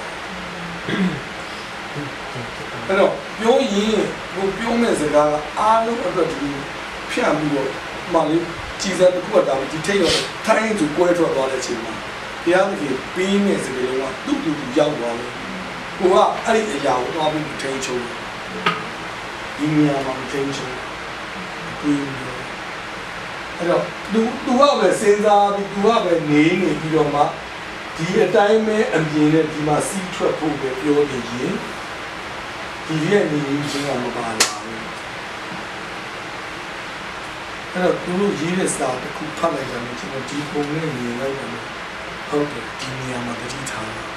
အဲ့တော့ပြောရင်ကိုပြောမဲ့စကားကအားလုံးအတွက်ဒီဖြန့်ပြီးတော့မှလေးကြည်စက်တစ်ခုကဒါဒီထိတ်တော့ထိုင်းသူကွဲထွက်သွားတဲ့အချိန်မှာဘုရားသခင်ပေးနေစကားလုံးကသူ့တူရောက်သွားတယ်ကိုကအဲ့ဒီအရာကိုတော့ပြီးထိန်းချုပ်ဒီနေရာမှာထိန်းချုပ်ပြီးအဲ့တော့သူကပဲစဉ်းစားပြီးသူကပဲနေပြီးတော့မှဒီအတိုင်းပဲအမြင်နဲ့ဒီမှာစီးထွက်ဖို့ပဲပြောနေရင်ဒီရဲ့နေခြင်းကမပါလာဘူးအဲ့တော့သူတို့ရေးတဲ့စာတစ်ခုဖတ်လိုက်တယ်ကျွန်တော်ဒီပုံနဲ့မြင်လိုက်တယ်ဟုတ်တယ်ဒီနေရာမှာတတိထားတာ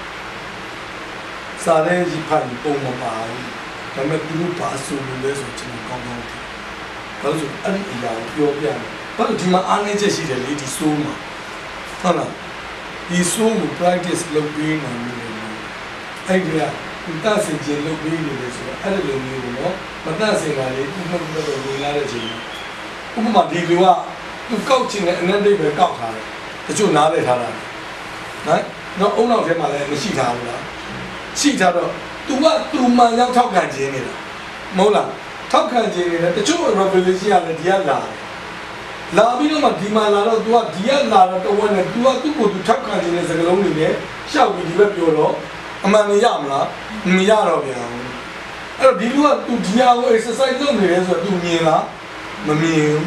စာရဲကြီးဖတ်ပြီးပုံမပါဘူးဒါပေမဲ့သူတို့ဘာဆိုလို့လဲဆိုကျွန်တော်ကောင်းကောင်းသိဘာလို့ဆိုအဲ့ဒီအရာကိုပြောပြတယ်ဘာလို့ဒီမှာအားနည်းချက်ရှိတယ်လေဒီဆိုးမှာဟုတ်လားဒီဆိုးကို practice လုပ်ပြီးနိုင်တယ်အဲ့ဒီကသူတတ်စင်ခြင်းလုပ်ပြီးနေတယ်ဆိုတော့အဲ့ဒီလိုမျိုးပေါ့နော်မတတ်စင်တာလေသူ့နှုတ်ဘက်ကိုဝင်လာတဲ့ချိန်ဥပမာဒီလူကသူကောက်ချင်တဲ့အနက်တိတ်ပဲကောက်ထားတယ်တချို့နားလဲထားတာနော်တော့အုံနောက်ထဲမှာလည်းမရှိထားဘူးလားရှိထားတော့ तू က तू မှန်ရောက်ထောက်ခံခြင်းနေတာမဟုတ်လားထောက်ခံခြင်းနေတယ်တချို့ revelation ရတယ်ဒီကလာပြီးတော့မှဒီမှာလာတော့ तू ကဒီကလာတော့တဝက်နဲ့ तू ကသူ့ကို तू ထောက်ခံခြင်းတဲ့စကားလုံးတွေနဲ့ရှောက်ပြီးဒီဘက်ပြောတော့အမှန်မရမလားမရတော့ပြန်ဘူးအဲ့တော့ဒီလူက तू ဒီဟာကို exercise လုပ်နေတယ်ဆိုတော့ तू မြင်လားမမြင်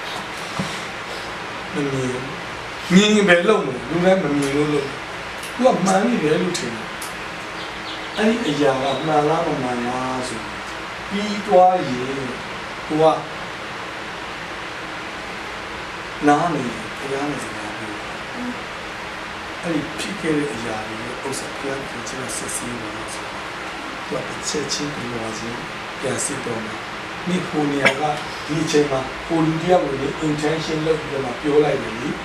ဘူးမြင်ပဲလုပ်မယ်လူလည်းမမြင်လို့လုပ် तू ကမှန်နေတယ်လို့ထင်တယ်အဲ့ဒီအရာကမှန်လားမမှန်လားဆိုပြီးသွားရင်ကိုကနားနေတရားနဲ့စကားပြောအဲ့ဒီဖြစ်ခဲ့တဲ့အရာတွေဥစ္စာပြန်ပြန်ချင်းဆက်စီးလို့ဆိုတော့တစ်ချက်ချင်းပြောခြင်းပြန်စစ်တော့မိခိုနေရာကဒီအချိန်မှာပိုလူတယောက်ကို intention လုပ်ပြီးတော့ပြောလိုက်တယ်လေ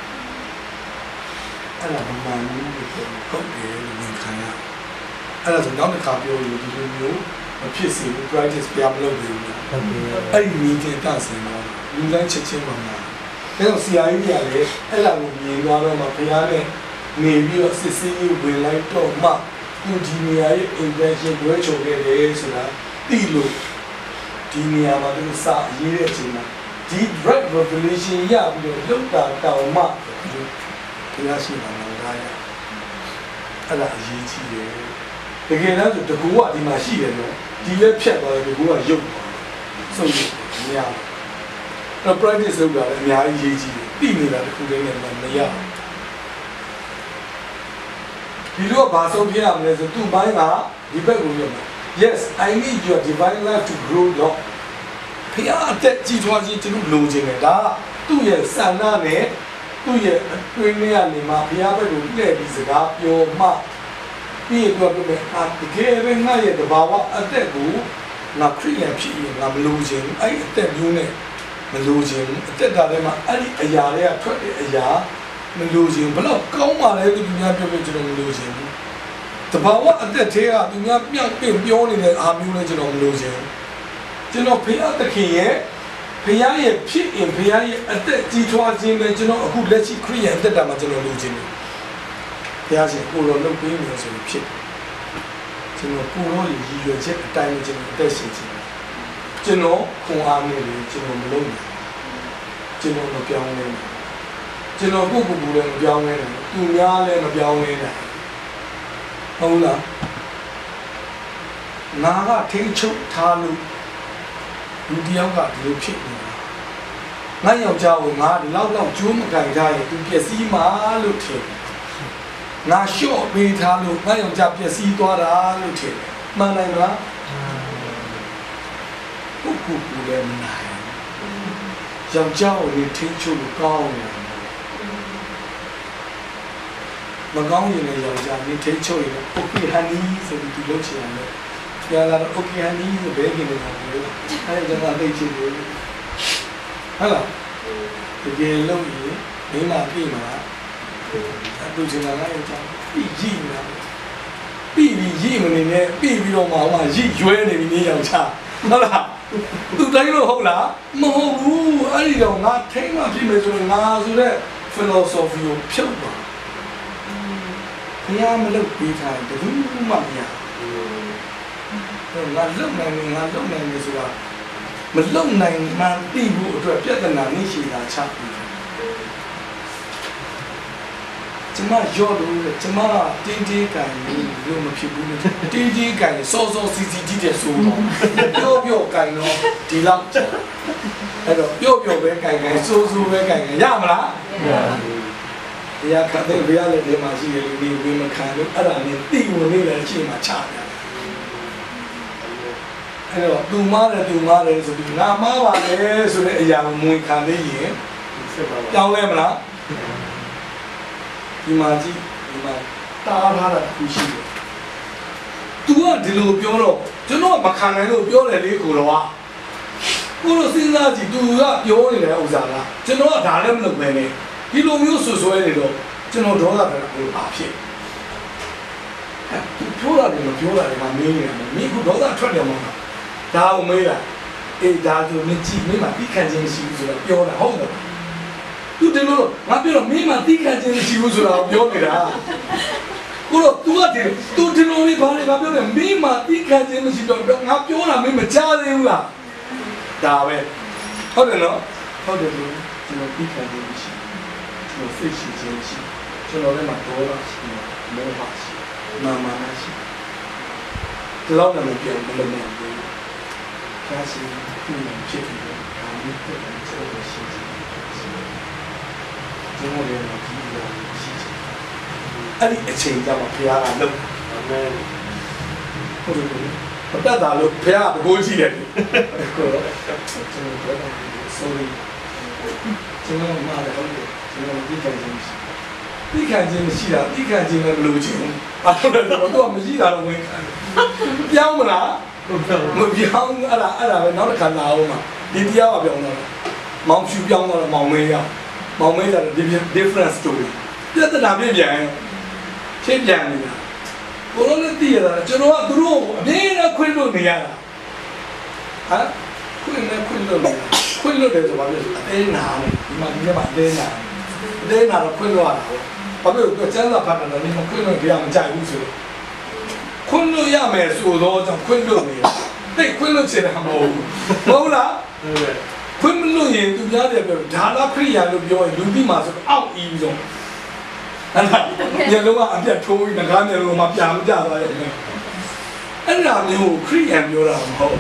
အဲ့ဒါမှန်ဘူးလို့ဟုတ်တယ်လို့မြင်ခံရအဲ့ဒါဆိုနောက်တစ်ခါပြောလို့ဒီလိုမျိုးမဖြစ်စေဘူး practice ပြမလုပ်ဘူးဟုတ်ကဲ့အဲ့ဒီ meeting တဆင်တော့လူတိုင်းချက်ချင်းပါမှာဒါကြောင့် CRE ကလည်းအဲ့လာကိုမြင်သွားတော့မှဘုရားနဲ့နေပြီးတော့စစ်စစ်ဝင်လိုက်တော့မှသူဒီနေရာရဲ့ intention ကိုချုပ်ခဲ့တယ်ဆိုတာသိလို့ဒီနေရာမှာသူစာရေးတဲ့အချိန်မှာဒီ right revelation ရပြီးတော့လောက်တာတောင်မှဘုရားရှိခိုးမှာငါရအဲ့ဒါအရေးကြီးတယ်တကယ်တော့တကူကဒီမှာရှိတယ်နော်ဒီလည်းဖြတ်သွားတယ်တကူကရုပ်ဆုံးလို့မရဘူးအဲ့ practice လုပ်တာလည်းအများကြီးရေးကြီးတယ်သိနေတာတခုတည်းနဲ့မရဘူးဒီလိုဘာဆုံးပြရမလဲဆိုသူ့ဘိုင်းကဒီဘက်ကိုပြောမှာ yes I need your divine life to grow up ဖျားအသက်ကြီးထွားခြင်းကျွန်တော်လိုချင်တယ်ဒါသူ့ရဲ့ဆန္ဒနဲ့သူ့ရဲ့အတွင်းထဲကနေမှဖျားဘက်ကိုလှည့်ပြီးစကားပြောမှပြီးတော့ပြောမယ်တကယ်ပဲငါရဲ့တဘာဝအသက်ကိုငါခရိယန်ဖြစ်ရင်ငါမလိုချင်အဲ့အသက်မျိုးနဲ့မလိုချင်အသက်တာထဲမှာအဲ့ဒီအရာတွေကထွက်တဲ့အရာမလိုချင်ဘလို့ကောင်းပါလေသူများပြောပြောကျွန်တော်မလိုချင်ဘူးတဘာဝအသက်သေးကသူများပြောင်းပြင်ပြောနေတဲ့အားမျိုးနဲ့ကျွန်တော်မလိုချင်ကျွန်တော်ဖျားသခင်ရဲ့ဖျားရဲ့ဖြစ်ရင်ဖျားရဲ့အသက်ကြီးထွားခြင်းပဲကျွန်တော်အခုလက်ရှိခရိယန်အသက်တာမှာကျွန်တော်လိုချင်တယ်ဘုရားရှင်ကိုတော်လုပ်ပေးနေဆိုဖြစ်ကျွန်တော်ကိုတော်ရည်ရွယ်ချက်အတိုင်းကျွန်တော်အသက်ရှင်ခြင်းကျွန်တော်ခွန်အားနဲ့ကျွန်တော်မလုပ်နိုင်ကျွန်တော်မပြောင်းလဲနိုင်ကျွန်တော်ကိုယ်ကိုယ်လည်းမပြောင်းလဲနိုင်သူများလည်းမပြောင်းလဲနိုင်ဟုတ်လားငါကထိန်းချုပ်ထားလို့လူတယောက်ကဒီလိုဖြစ်နေတာငါယောက်ျားကိုငါဒီလောက်ကျိုးမကန်ထားရင်သူပျက်စီးမှာလို့ထင်ငါလျှော့ပေးထားလို့ငါယောက်ျားပျက်စီးသွားတာလို့ထင်မှန်နိုင်လားပုဂ္ဂိုလ်ကိုလည်းမနိုင်ယောက်ျားကိုထိန်းချုပ်လို့ကောင်းတယ်မကောင်းရင်လည်းယောက်ျားနေထိချုပ်ရင် okay honey ဆိုပြီးသူလုပ်ချင်တယ်။ကြာလာတော့ okay honey ဆိုဘယ်ကိနေမှာလဲ။အဲဒါကသိချင်တယ်။ဟုတ်လား။တကယ်လို့ရင်မိမပြေးမှာအတူချင်လာလိုက်ကြပြီးရည်နေတာ။ပြီးပြီးရည်မနေနဲ့ပြီးပြီးတော့မှဟိုရည်ရွဲနေပြီနေယောက်ျား။ဟုတ်လား။သူတိုင်းလို့ဟုတ်လား။မဟုတ်ဘူး။အဲ့ဒီတော့ငါထိမှဖြစ်မယ်ဆိုရင်ငါဆိုတဲ့ philosophy ကိုဖြုတ်ပါဘုရားမလုပ်ပေးထားရင်ဘယ်သူမှမရဘူးငါလုံနိုင်နေဆိုတာမလုံနိုင်မှန်သိဖို့အတွက်ပြဿနာနေရှိတာချပြီးကျမရောလို့ကျမတင်းတင်းကန်လို့မဖြစ်ဘူးတင်းတင်းကန်စောစောစီစီတီးတဲ့ဆိုတော့ပြောကန်တော့ဒီလောက်အဲ့တော့ပြောပဲကန်စိုးပဲကန်ရမလားမရဘူးဘုရားခတ်တဲ့ဘုရားလည်းဒီမှာရှိတယ်လူတွေဝင်မခံလို့အဲ့ဒါနဲ့တိဝင်နေတဲ့အချိန်မှာချတယ်အဲ့တော့သူမားတယ်ဆိုပြီးငါမားပါလေဆိုတဲ့အရာကိုမဝင်ခံသေးရင်ပြောင်းလဲမလားဒီမှာတားထားတာခုရှိတယ်သူကဒီလိုပြောတော့ကျွန်တော်မခံနိုင်လို့ပြောတယ်လေကိုတော့ကိုလိုစဉ်းစားကြည့်သူကပြောနေတဲ့ဥစ္စာကကျွန်တော်ကဒါလည်းမလုပ်ပဲနဲ့ဒီလိုမျိုးဆွဲနေတော့ကျွန်တော်ဒေါသပဲကိုအားဖြစ်ပြောရတယ်မပြောရတယ်ငါမင်းနေတယ်မင်းကဒေါသထွက်တယ်မဟုတ်လားဒါကိုမေးတာအေးဒါဆိုမကြည့်မင်းမတိခံခြင်းရှိဘူးဆိုတော့ပြောတာဟုတ်တယ်သူတလို့ငါပြောတော့မင်းမတိခံခြင်းရှိဘူးဆိုတော့ပြောနေတာကိုတော့ तू ကတည်းက तू ဒီလိုလေးဘာလဲငါပြောတယ်မင်းမတိခံခြင်းမရှိတော့ငါပြောတာမင်းမကြားသေးဘူးလားဒါပဲဟုတ်တယ်နော်ဟုတ်တယ်လို့ကျွန်တော်တိခံခြင်းရှိ我费时间去，就老在蛮多了，没有法去，慢慢的去，知道那么变，那么难的，但是不能撇除的，然后不能这个事情，中国人我第一个事情，အဲ့ဒီအချိန်ကြမှာဘုရားကလုပ်ဟုတ်တယ်ဘုရားသာလို့ဘုရားကတကိုးကြည့်တယ်ကိုတော့ကျွန်တော်ပြောတာ sorry ကျွန်တော်မှားတယ်ဟုတ်တယ်ကျွန်တော်သိခံခြင်းမရှိတာသိခံခြင်းလည်းမလိုချင်ဘူးအဲ့တော့တော့မရှိတာတော့ဝင်ခံပြောင်းမလားမပြောင်းအဲ့ဒါပဲနောက်တစ်ခါလာအောင်မှာဒီတရားကပြောင်းတော့မောင်ဖြူပြောင်းတော့မောင်မဲရမောင်မဲကြတယ် different story ပြဿနာပြပြန်ချင်းပြန်နေတာကိုလိုလည်းသိရတာကျွန်တော်ကသူတို့အမြဲတမ်းခွင့်လို့နေရတာဟမ်ခွင့်လို့တယ်ဆိုပါလို့အသေးနာတယ်ဒီမှာဒီနေ့မှအသေးနာတော့ခွင့်လို့ရတာပေါ့ဘာဖြစ်လို့ကျန်းစာဖတ်တယ်လည်းမခွင့်လို့ကြရမကြိုက်ဘူးဆိုတော့ခွင့်လို့ရမယ်ဆိုတော့ကြောင့်ခွင့်လို့နေတာတိတ်ခွင့်လို့ချင်တာမဟုတ်ဘူးဟုတ်လားခွင့်မလို့ရင်သူများတယ်ပြောဒါတော့ခရိယာလို့ပြောရင်လူတိမှာဆိုအောက်အီးပြီးတော့အဲ့ဒါညလုံးကအပြတ်ထိုးပြီးငကားညလုံးမှာပြာမကြသွားရဲ့အဲ့ဒါမျိုးခရိယန်ပြောတာမဟုတ်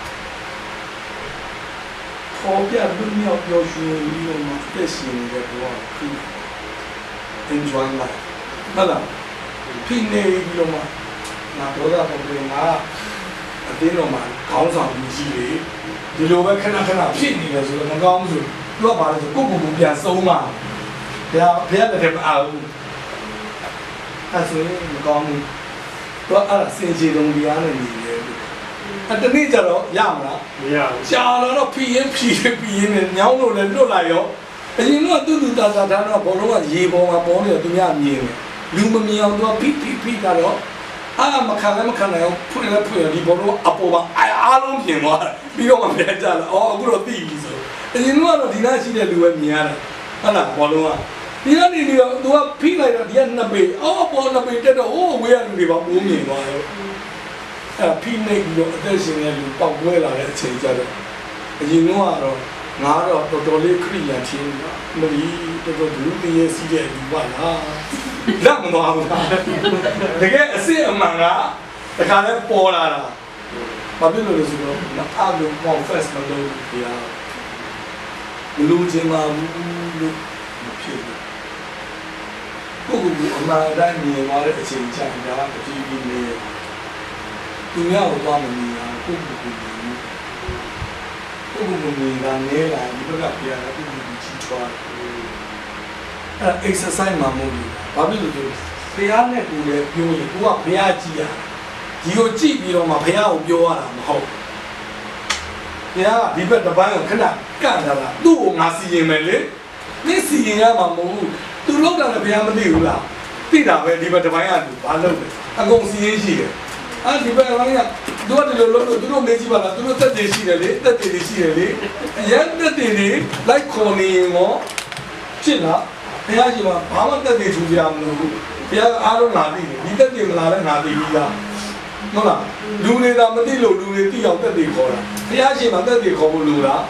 ပေါ်ပြလူမျိုးပြောရွှင်ပြီးတော့မှတက်ရှင်နေတဲ့ဘောခရိ enjoy life ဟုတ်လားဖိနေပြီးတော့မှငါဒေါသပုံတွေငါအတင်းတော်မှာခေါင်းဆောင်ကြီးလေဒီလိုပဲခဏခဏဖြစ်နေတယ်ဆိုတော့မကောင်းဘူးဆိုသူကဘာလဲဆိုကိုယ့်ကိုယ်ပြန်ဆုံးမှာဘုရားတစ်ထည့်မအောင်ဘူးအဲ့ဆိုမကောင်းဘူးတော့အဲ့ဒါစင်ကြီးလုံးတရားနဲ့နေတယ်အဲ့တနေ့ကျတော့ရမလားမရဘူးကြာတော့ဖြီးရင်နဲ့ညောင်းလို့လည်းလွတ်လာရောအရင်ကတူတူတာတာတော့ဘောလုံးကရေပေါ်မှာပေါ်နေတော့သူများမြင်တယ်လူမမြင်အောင်သူကဖိကတော့မခံနိုင်အောင်ဖွင့်ဒီဘောလုံးအပေါ်မှာအားလုံးပြင်သွားပြီးတော့မှပြန်ကြလာအခုတော့သိပြီဆိုအရင်ကတော့ဒီနားရှိတဲ့လူပဲမြင်ရတယ်ဟုတ်လားဘောလုံးကဒီကနေပြီးတော့သူကဖိလိုက်တော့ဒီကနှစ်ပေပေါ်နှစ်ပေတက်တော့ဝေးရလူတွေပါပိုးမြင်သွားရောဖိနေပြီးတော့အသက်ရှင်တဲ့လူပေါက်ပွဲလာတဲ့အချိန်ကျတော့အရင်ကတော့ငါတော့တော်တော်လေးခရိယာချင်းမလီတော်တော်လူတည်းစီးတဲ့လူပါလားလက်မသွားဘူးလားတကယ်အစစ်အမှန်ကတခါလဲပေါ်လာတာဘာဖြစ်လို့လဲဆိုတော့မအားလို့ပေါ့ first မလို့ပြရမလို့ချင်းမှာဘူးလို့မဖြစ်ဘူးကိုအမှန်တိုင်းမြင်သွားတဲ့အချိန်ကြာတာတတိယနေသူများကိုသွားမမြင်အောင်ကိုမြင်တာနဲလာဒီဘက်ကပြရတာကိုကြီးထွားအဲ့ exercise မှာမဟုတ်ဘူးဘာဖြစ်လို့လဲဘုရားနဲ့ကိုလည်းပြောရင်ကိုကဘုရားကြည့်ရဒီကိုကြည့်ပြီးတော့မှဘုရားကိုပြောရတာမဟုတ်ဘုရားကဒီဘက်တစ်ပိုင်းကိုခဏကန့်တာလားသူ့ကိုငါစီရင်မယ်လေ你是人家嘛冇，都老大那边没丢啦，对啦呗，你把这玩意儿完了呗，公司也是的，你把玩意儿，都都没几把了，都得些的嘞，得些的嘞，人得的来考虑我，是啦，人家是嘛，把我得出去啊，人家阿龙拿的，你得拿来拿的呀，喏啦，路里那么的路里地要得考了，人家是嘛得考不路啦。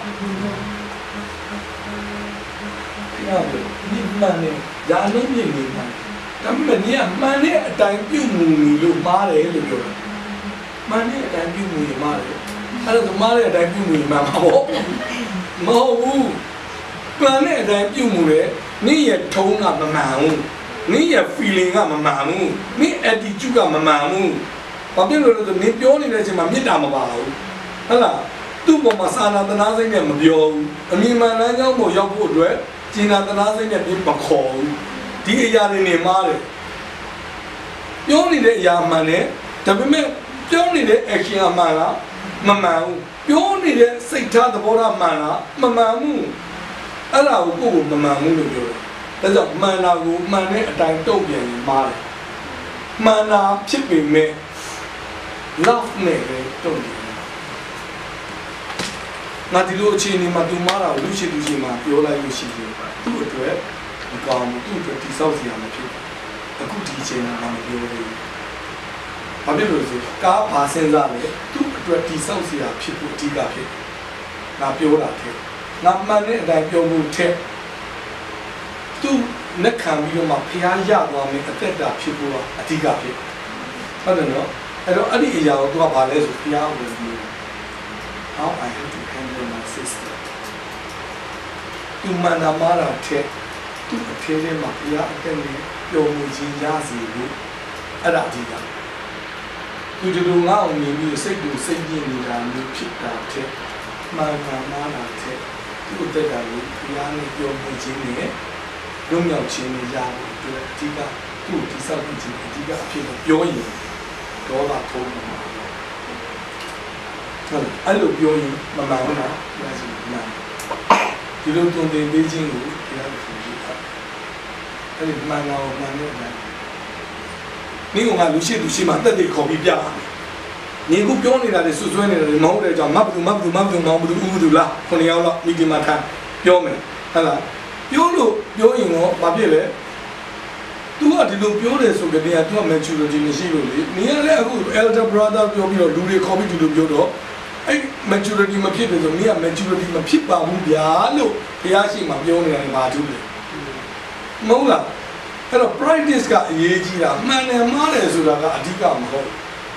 你慢点，伢能变你慢，咱们你慢点，但有木有马来了就，慢点但有木有马来，他那个马来但有木有马毛，毛，慢点但有木来，你也头啊慢慢哦，你也 feeling 啊慢慢哦，你 attitude 啊慢慢哦，旁边那个你表你那些嘛没打嘛吧哦，好啦，都把嘛三那的那些年没表，你慢那个没要不对。ကျင်နာတနာစိတ်နဲ့ပြမခေါ်ဘူးဒီအရာတွေနေမှားတယ်ပြောနေတဲ့အရာမှန်တယ်ဒါပေမဲ့ပြောနေတဲ့ action အမှန်လားမမှန်ဘူးပြောနေတဲ့စိတ်ထားသဘောထားမှန်လားမမှန်ဘူးအဲ့ဒါကိုကိုယ့်ကိုမမှန်ဘူးလို့ပြောတယ်ဒါကြောင့်မှန်တာကိုမှန်တဲ့အတိုင်းတုံ့ပြန်ရင်မှားတယ်မှန်တာဖြစ်ပေမဲ့ love နဲ့ပဲတုံ့ပြန်ငါဒီလိုအခြေအနေမှာသူမားတာကိုလူရှိမှာပြောလိုက်လို့ရှိတယ်သူ့အတွက်မကောင်းဘူးသူ့အတွက်တိဆောက်စရာမဖြစ်အခုဒီအချိန်မှာမပြောသေးဘူးဘာဖြစ်လို့လဲဆိုကားဘာစဉ်းစားလဲသူ့အတွက်တိဆောက်စရာဖြစ်ဖို့အဓိကဖြစ်ငါပြောတာတဲ့ငါမှန်တဲ့အတိုင်းပြောဖို့တဲ့သူလက်ခံပြီးတော့မှဖျားရသွားမယ်အသက်တာဖြစ်ဖို့အဓိကဖြစ်ဟုတ်တယ်နော်အဲ့တော့အဲ့ဒီအရာကိုသူကဘာလဲဆိုဖျားဝင်ပြီးhow I have to handle my sister. သူမနာမာတာတဲ့သူ့အဖေလေးမှာဘုရားအတက်နဲ့ပျော်မှုခြင်းရစီလို့အဲ့ဒါအဓိကသူတို့ငါ့အောင်မြင်ပြီးစိတ်ကိုစိတ်ပြင်းနေတာမျိုးဖြစ်တာတဲ့မာနာမာတာတဲ့သူ့တက်တာလို့ဘုရားနဲ့ပျော်မှုခြင်းနဲ့လွတ်မြောက်ခြင်းနဲ့ရဖို့အတွက်အဓိကသူ့ဒီဆောက်ခြင်းအဓိကအဖြစ်ပြောရင်ဒေါသထုံးမှာအဲ့လိုပြောရင်မမှန်ဘူးနော်ဘုရားရှင်မှန်ဒီလိုတုံတင်ပေးခြင်းကိုဘုရားရှင်ပြုတာအဲ့ဒီမှန်တာကိုမှန်တဲ့အတိုင်းမိကလူရှိမှတက်တဲ့ခေါ်ပြီးပြပါညီကပြောနေတာလေစွဆွဲနေတာလေမဟုတ်တဲ့ကြောင့်မဘူးမောင်ဘူးလားခုနှစ်ယောက်လောက်မိဒီမှာထားပြောမယ်ဟုတ်လားပြောလို့ပြောရင်တော့မဖြစ်လေသူကဒီလိုပြောတယ်ဆိုကြတဲ့ကသူက maturity မရှိလို့လေနင်ကလည်းအခု elder brother ပြောပြီးတော့လူတွေခေါ်ပြီးဒီလိုပြောတော့ maturity မဖြစ်တယ်ဆိုမင်းက maturity မဖြစ်ပါဘူးဗျာလို့ဘုရားရှိမှပြောနေတယ်မာတူလေမဟုတ်လားအဲ့တော့ practice ကအရေးကြီးတာမှန်တယ်မှားတယ်ဆိုတာကအဓိကမဟုတ်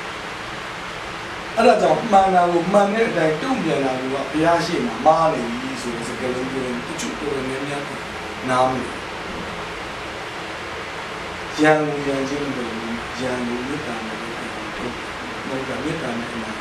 အဲ့ဒါကြောင့်မှန်တာကိုမှန်တဲ့အတိုင်းတုံ့ပြန်တာကဘုရားရှိမှမှားနေပြီဆိုတဲ့စကားလုံးပြောရင်တချို့တော်တော်များများနားမလည်ရန်ကိုရန်ချင်းတယ်ရန်ကိုမြတ်တာနဲ့တော့မေတ္တာနဲ့အမှန်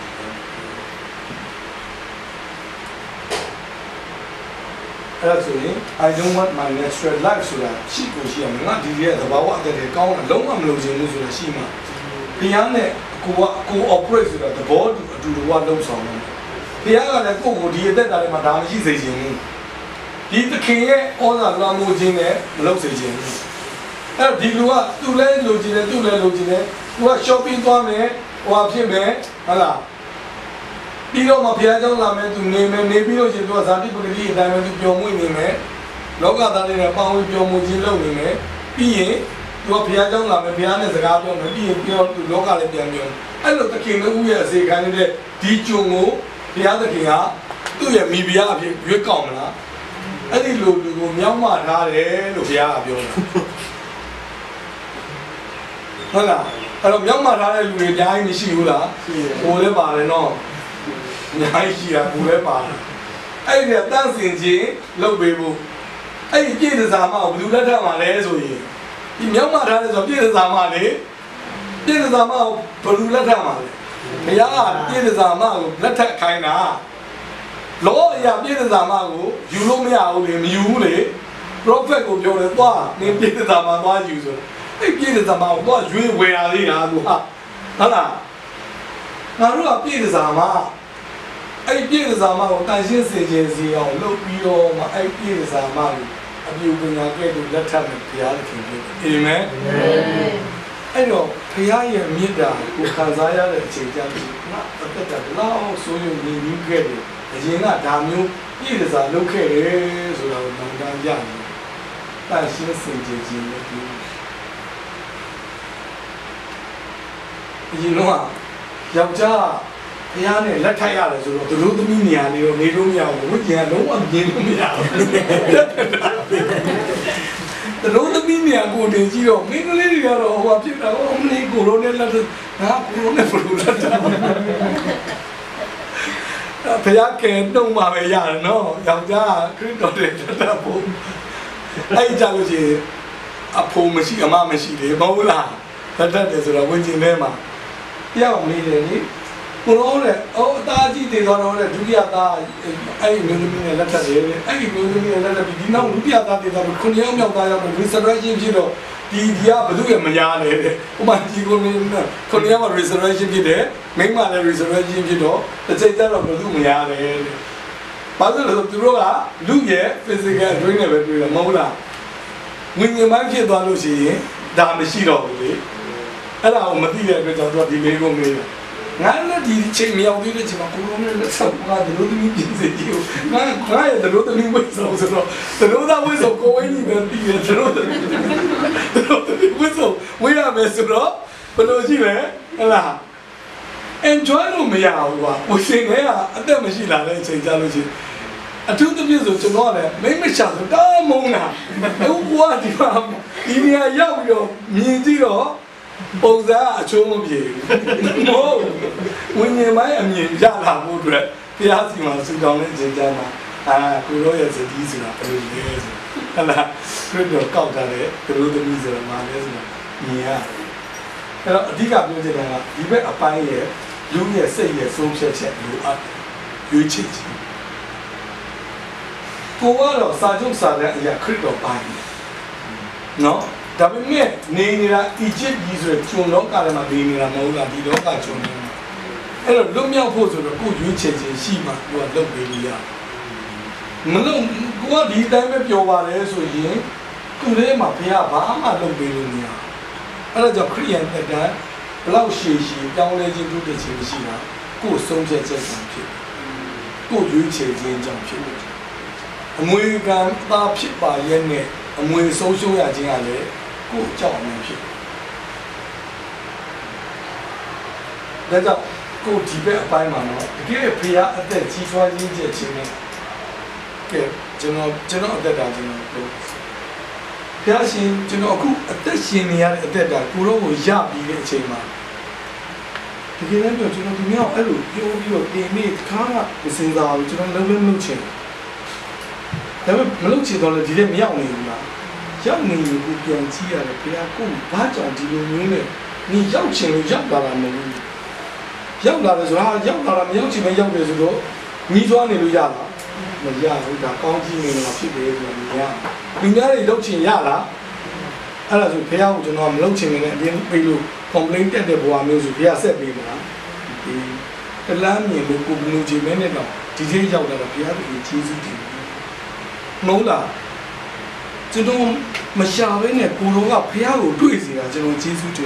အဲ့ဒါဆိုရင် I don't want my natural life ဆိုတာရှိကိုရှိရမယ်ငါဒီရဲ့သဘာဝအတည်းကောင်းတာလုံးဝမလုပ်ချင်ဘူးဆိုတာရှိမှတရားနဲ့ကို operate ဆိုတာသဘောတူအတူတူကလုံးဆောင်တယ်တရားကလည်းကိုဒီအသက်တာထဲမှာဒါမရှိစေချင်ဘူးဒီသခင်ရဲ့ဩဇာလွှမ်းမိုးခြင်းနဲ့မလုပ်စေချင်ဘူးအဲ့တော့ဒီလူကသူ့လဲလိုချင်တယ်သူ့လဲလိုချင်တယ်သူက shopping သွားမယ်ဟိုဖြစ်မယ်ဟုတ်လားပြီးတော့မှဘုရားကျောင်းလာမယ်သူနေမယ်နေပြီးလို့ရှိရင်သူကဇာတိပဂတိအတိုင်းပဲသူပျော်မွေ့နေမယ်လောကသားတွေနဲ့ပေါင်းပြီးပျော်မွေ့ခြင်းလုပ်နေမယ်ပြီးရင်သူကဘုရားကျောင်းလာမယ်ဘုရားနဲ့စကားပြောမယ်ပြီးရင်ပြောသူလောကလည်းပြန်ပြောအဲ့လိုသခင်တို့ရဲ့အစေခံနေတဲ့ဒီဂျုံကိုဘုရားသခင်ကသူ့ရဲ့မိဖုရားအဖြစ်ရွေးကောက်မလားအဲ့ဒီလိုလူကိုမြောက်မထားတယ်လို့ဘုရားကပြောတယ်ဟုတ်လားအဲ့တော့မြောက်မထားတဲ့လူတွေအများကြီးမရှိဘူးလားဟိုလည်းပါတယ်နော်အများကြီးရှိတာဘူးလည်းပါတယ်အဲ့ဒီတန်းစင်ချင်းလုပ်ပေးဖို့အဲ့ဒီပြည့်စံမကိုဘယ်သူလက်ထပ်မှာလဲဆိုရင်ဒီမြောက်မထားတဲ့ဆိုပြည့်စံမလေပြည့်စံမကိုဘယ်သူလက်ထပ်မှာလဲဘုရားကပြည့်စံမကိုလက်ထပ်ခိုင်းတာလောအရာပြည့်စံမကိုယူလို့မရဘူးလေမယူဘူးလေ prophet ကိုပြောတယ်သွားနင်ပြည့်စံမသွားယူဆိုအဲ့ပြည့်စံမကိုသွားရွေးဝယ်ရသေးတာသူဟာဟုတ်လားငါတို့ကပြည့်စံမအဲ့ပြည့်စံမကိုတန်ရှင်းစေခြင်းစီအောင်လုပ်ပြီးတော့မှအဲ့ပြည့်စံမကိုအပြုပညာကဲ့သို့လက်ထပ်နဲ့ဘုရားသခင်ပြောတယ်အာမင်အဲ့တော့ဘုရားရဲ့မြတ်တာကိုခံစားရတဲ့အချိန်ကြပြီငါအသက်တာလောက်ဆိုရင်ညီညီခဲ့တယ်အရင်ကဒါမျိုးပြည့်စံလုပ်ခဲ့တယ်ဆိုတာကိုမှန်ကန်ကြတယ်တန်ရှင်းစေခြင်းနဲ့ဒီအရင်တော့ယောက်ျားဘုရားနဲ့လက်ထပ်ရတယ်ဆိုတော့သူတို့သမီးနေရာလေးတော့နေလို့မရဘူးဝိညာဉ်ကလုံးဝမြင်လို့မရဘူးသူတို့သမီးနေရာကိုတင်ကြည့်တော့မိန်းကလေးတွေကတော့ဟိုဖြစ်တာအမလေးကိုရိုနဲ့လက်ငါကိုရိုနဲ့ဘလူလက်တာဘုရားကဲနှုံမှာပဲရတယ်နော်ယောက်ျားခရစ်တော်တဲ့လက်တာဖို့အဲ့ကြလို့ရှိရင်အဖိုးမရှိအမမရှိလေမဟုတ်လားလက်ထပ်တယ်ဆိုတော့ဝိညာဉ်ထဲမှာပြောင်းနေတယ်လေကိုရောတဲ့အော်အသားကြီးတည်သွားတော့တဲ့ဒုတိယသားအဲ့ဒီမျိုးသမီးနဲ့လက်ထပ်တယ်အဲ့ဒီမျိုးသမီးနဲ့လက်ထပ်ပြီးဒီနောက်ဒုတိယသားတည်သွားတော့ခုနှစ်ယောက်မြောက်သားရောက်တော့ resurrection ဖြစ်တော့ဒီကဘယ်သူရမညာလဲတဲ့ဥပမာဒီကိုနေခုနှစ်ယောက်က resurrection ဖြစ်တယ်မိန်းမလည်း resurrection ဖြစ်တော့တစ်ချိန်ကျတော့ဘယ်သူမညာလဲတဲ့ဘာလို့လဲဆိုသူတို့ကလူရဲ့ physical အတွင်းနဲ့ပဲတွေ့တယ်မဟုတ်လားဝိညာဉ်ပိုင်းဖြစ်သွားလို့ရှိရင်ဒါမရှိတော့ဘူးလေအဲ့ဒါကိုမသိတဲ့အတွက်ကြောင့်သူကဒီလေးကိုမေးတယ်ငါလည်းဒီချိန်မြောက်သေးတဲ့ချိန်မှာကိုရိုနဲ့လက်ဆောင်ကဒလို့သမီးပြင်စေကြည့်ငါရဲ့ဒလို့သမီးဝိဇ္ဇာဆိုတော့ဒလို့သားဝိဇ္ဇာကိုဝိညာဉ်ပဲပြီးတယ်ဒလို့သမီးဝိဇ္ဇာဝိရမယ်ဆိုတော့ဘယ်လိုရှိလဲဟဲ့လား enjoy လို့မရဘူးကွာဝိစင်ကအသက်မရှိလာတဲ့အချိန်ကြလို့ရှိရင်အထူးသဖြင့်ဆိုကျွန်တော်ကလည်းမိမရှာဆိုတာမုန်းတာအခုကွာဒီမှာဒီနေရာရောက်ပြီးတော့မြင်ကြည့်တော့ပုံစံအချိုးမပြေဘူးမဟုတ်ဝိညာဉ်ပိုင်းအမြင်ရလာဖို့အတွက်တရားစီမှာစူတောင်းတဲ့အချိန်ကျမှကိုရောရဲ့စတိဆိုတာဘယ်လိုလဲဆိုဟဲ့လားခရစ်တော်ကောက်ထားတဲ့ကလေးသမီးဆိုတာမှလည်းဆိုတာမြင်ရအဲ့တော့အဓိကပြောချင်တာကဒီဘက်အပိုင်းရဲ့လူရဲ့စိတ်ရဲ့ဆုံးဖြတ်ချက်လိုအပ်ရွေးချယ်ခြင်းကိုကတော့စာချုပ်စာတမ်းအရာခရစ်တော်ပိုင်းနော်ဒါပေမဲ့နေနေတာအီဂျစ်ကြီးဆိုတဲ့ကျွန်လောကထဲမှာနေနေတာမဟုတ်လားဒီလောကကျွန်နေအဲ့တော့လွတ်မြောက်ဖို့ဆိုတော့ကိုရွေးချယ်ခြင်းရှိမှကိုကလုပ်ပေးလို့ရမလို့ကိုကဒီတိုင်းပဲပြောပါလေဆိုရင်သူ့ထဲမှာဘုရားဘာမှလုပ်ပေးလို့မရအဲ့ဒါကြောင့်ခရိယန်တက်တန်းဘလောက်ရှည်ရှည်ပြောင်းလဲခြင်းတုတ္တခြင်းရှိတာကိုဆုံးဖြတ်ချက်ကြောင့်ဖြစ်ကိုရွေးချယ်ခြင်းကြောင့်ဖြစ်အမွေခံသားဖြစ်ပါရဲ့နဲ့အမွေဆုံးရှုံးရခြင်းကလည်းကိုကြောက်အမှန်ဖြစ်ဒါကြောင့်ကိုဒီဘက်အပိုင်းမှာနော်တကယ်ဖရာအသက်ကြီးထွားရင်းချက်ချင်းနဲ့ကဲကျွန်တော်အသက်တာကျွန်တော်ပြောဖရာရှင်ကျွန်တော်အခုအသက်ရှင်နေရတဲ့အသက်တာကိုတော့ကိုရပြီးတဲ့အချိန်မှာတကယ်လည်းပြောကျွန်တော်ဒီမြောက်အဲ့လိုပြောပြီးတော့တင်နေတခါကမစင်စားဘူးကျွန်တော်လုံးလုံးလုပ်ချင်ဒါပေမဲ့မလုပ်ချင်တော့လည်းဒီထဲမရောက်နေဘူးလားရောက်နေရင်ကိုပြန်ကြည့်ရတယ်ဖရာကိုဘာကြောင့်ဒီလိုမျိုးနဲ့你要钱要到了没有？要到的时候，要到了没有钱没要的时候，你说你都要了，没要，他刚进来了，去别的没要，人家的都钱要了，阿拉说不要就那没有钱的，连比如 complain 的不话没有说不要设备嘛，这两年都过不了几年了，今天要到了不要给技术的，没了。这种没下边呢，古龙啊，不要有对子啊，这种技术的。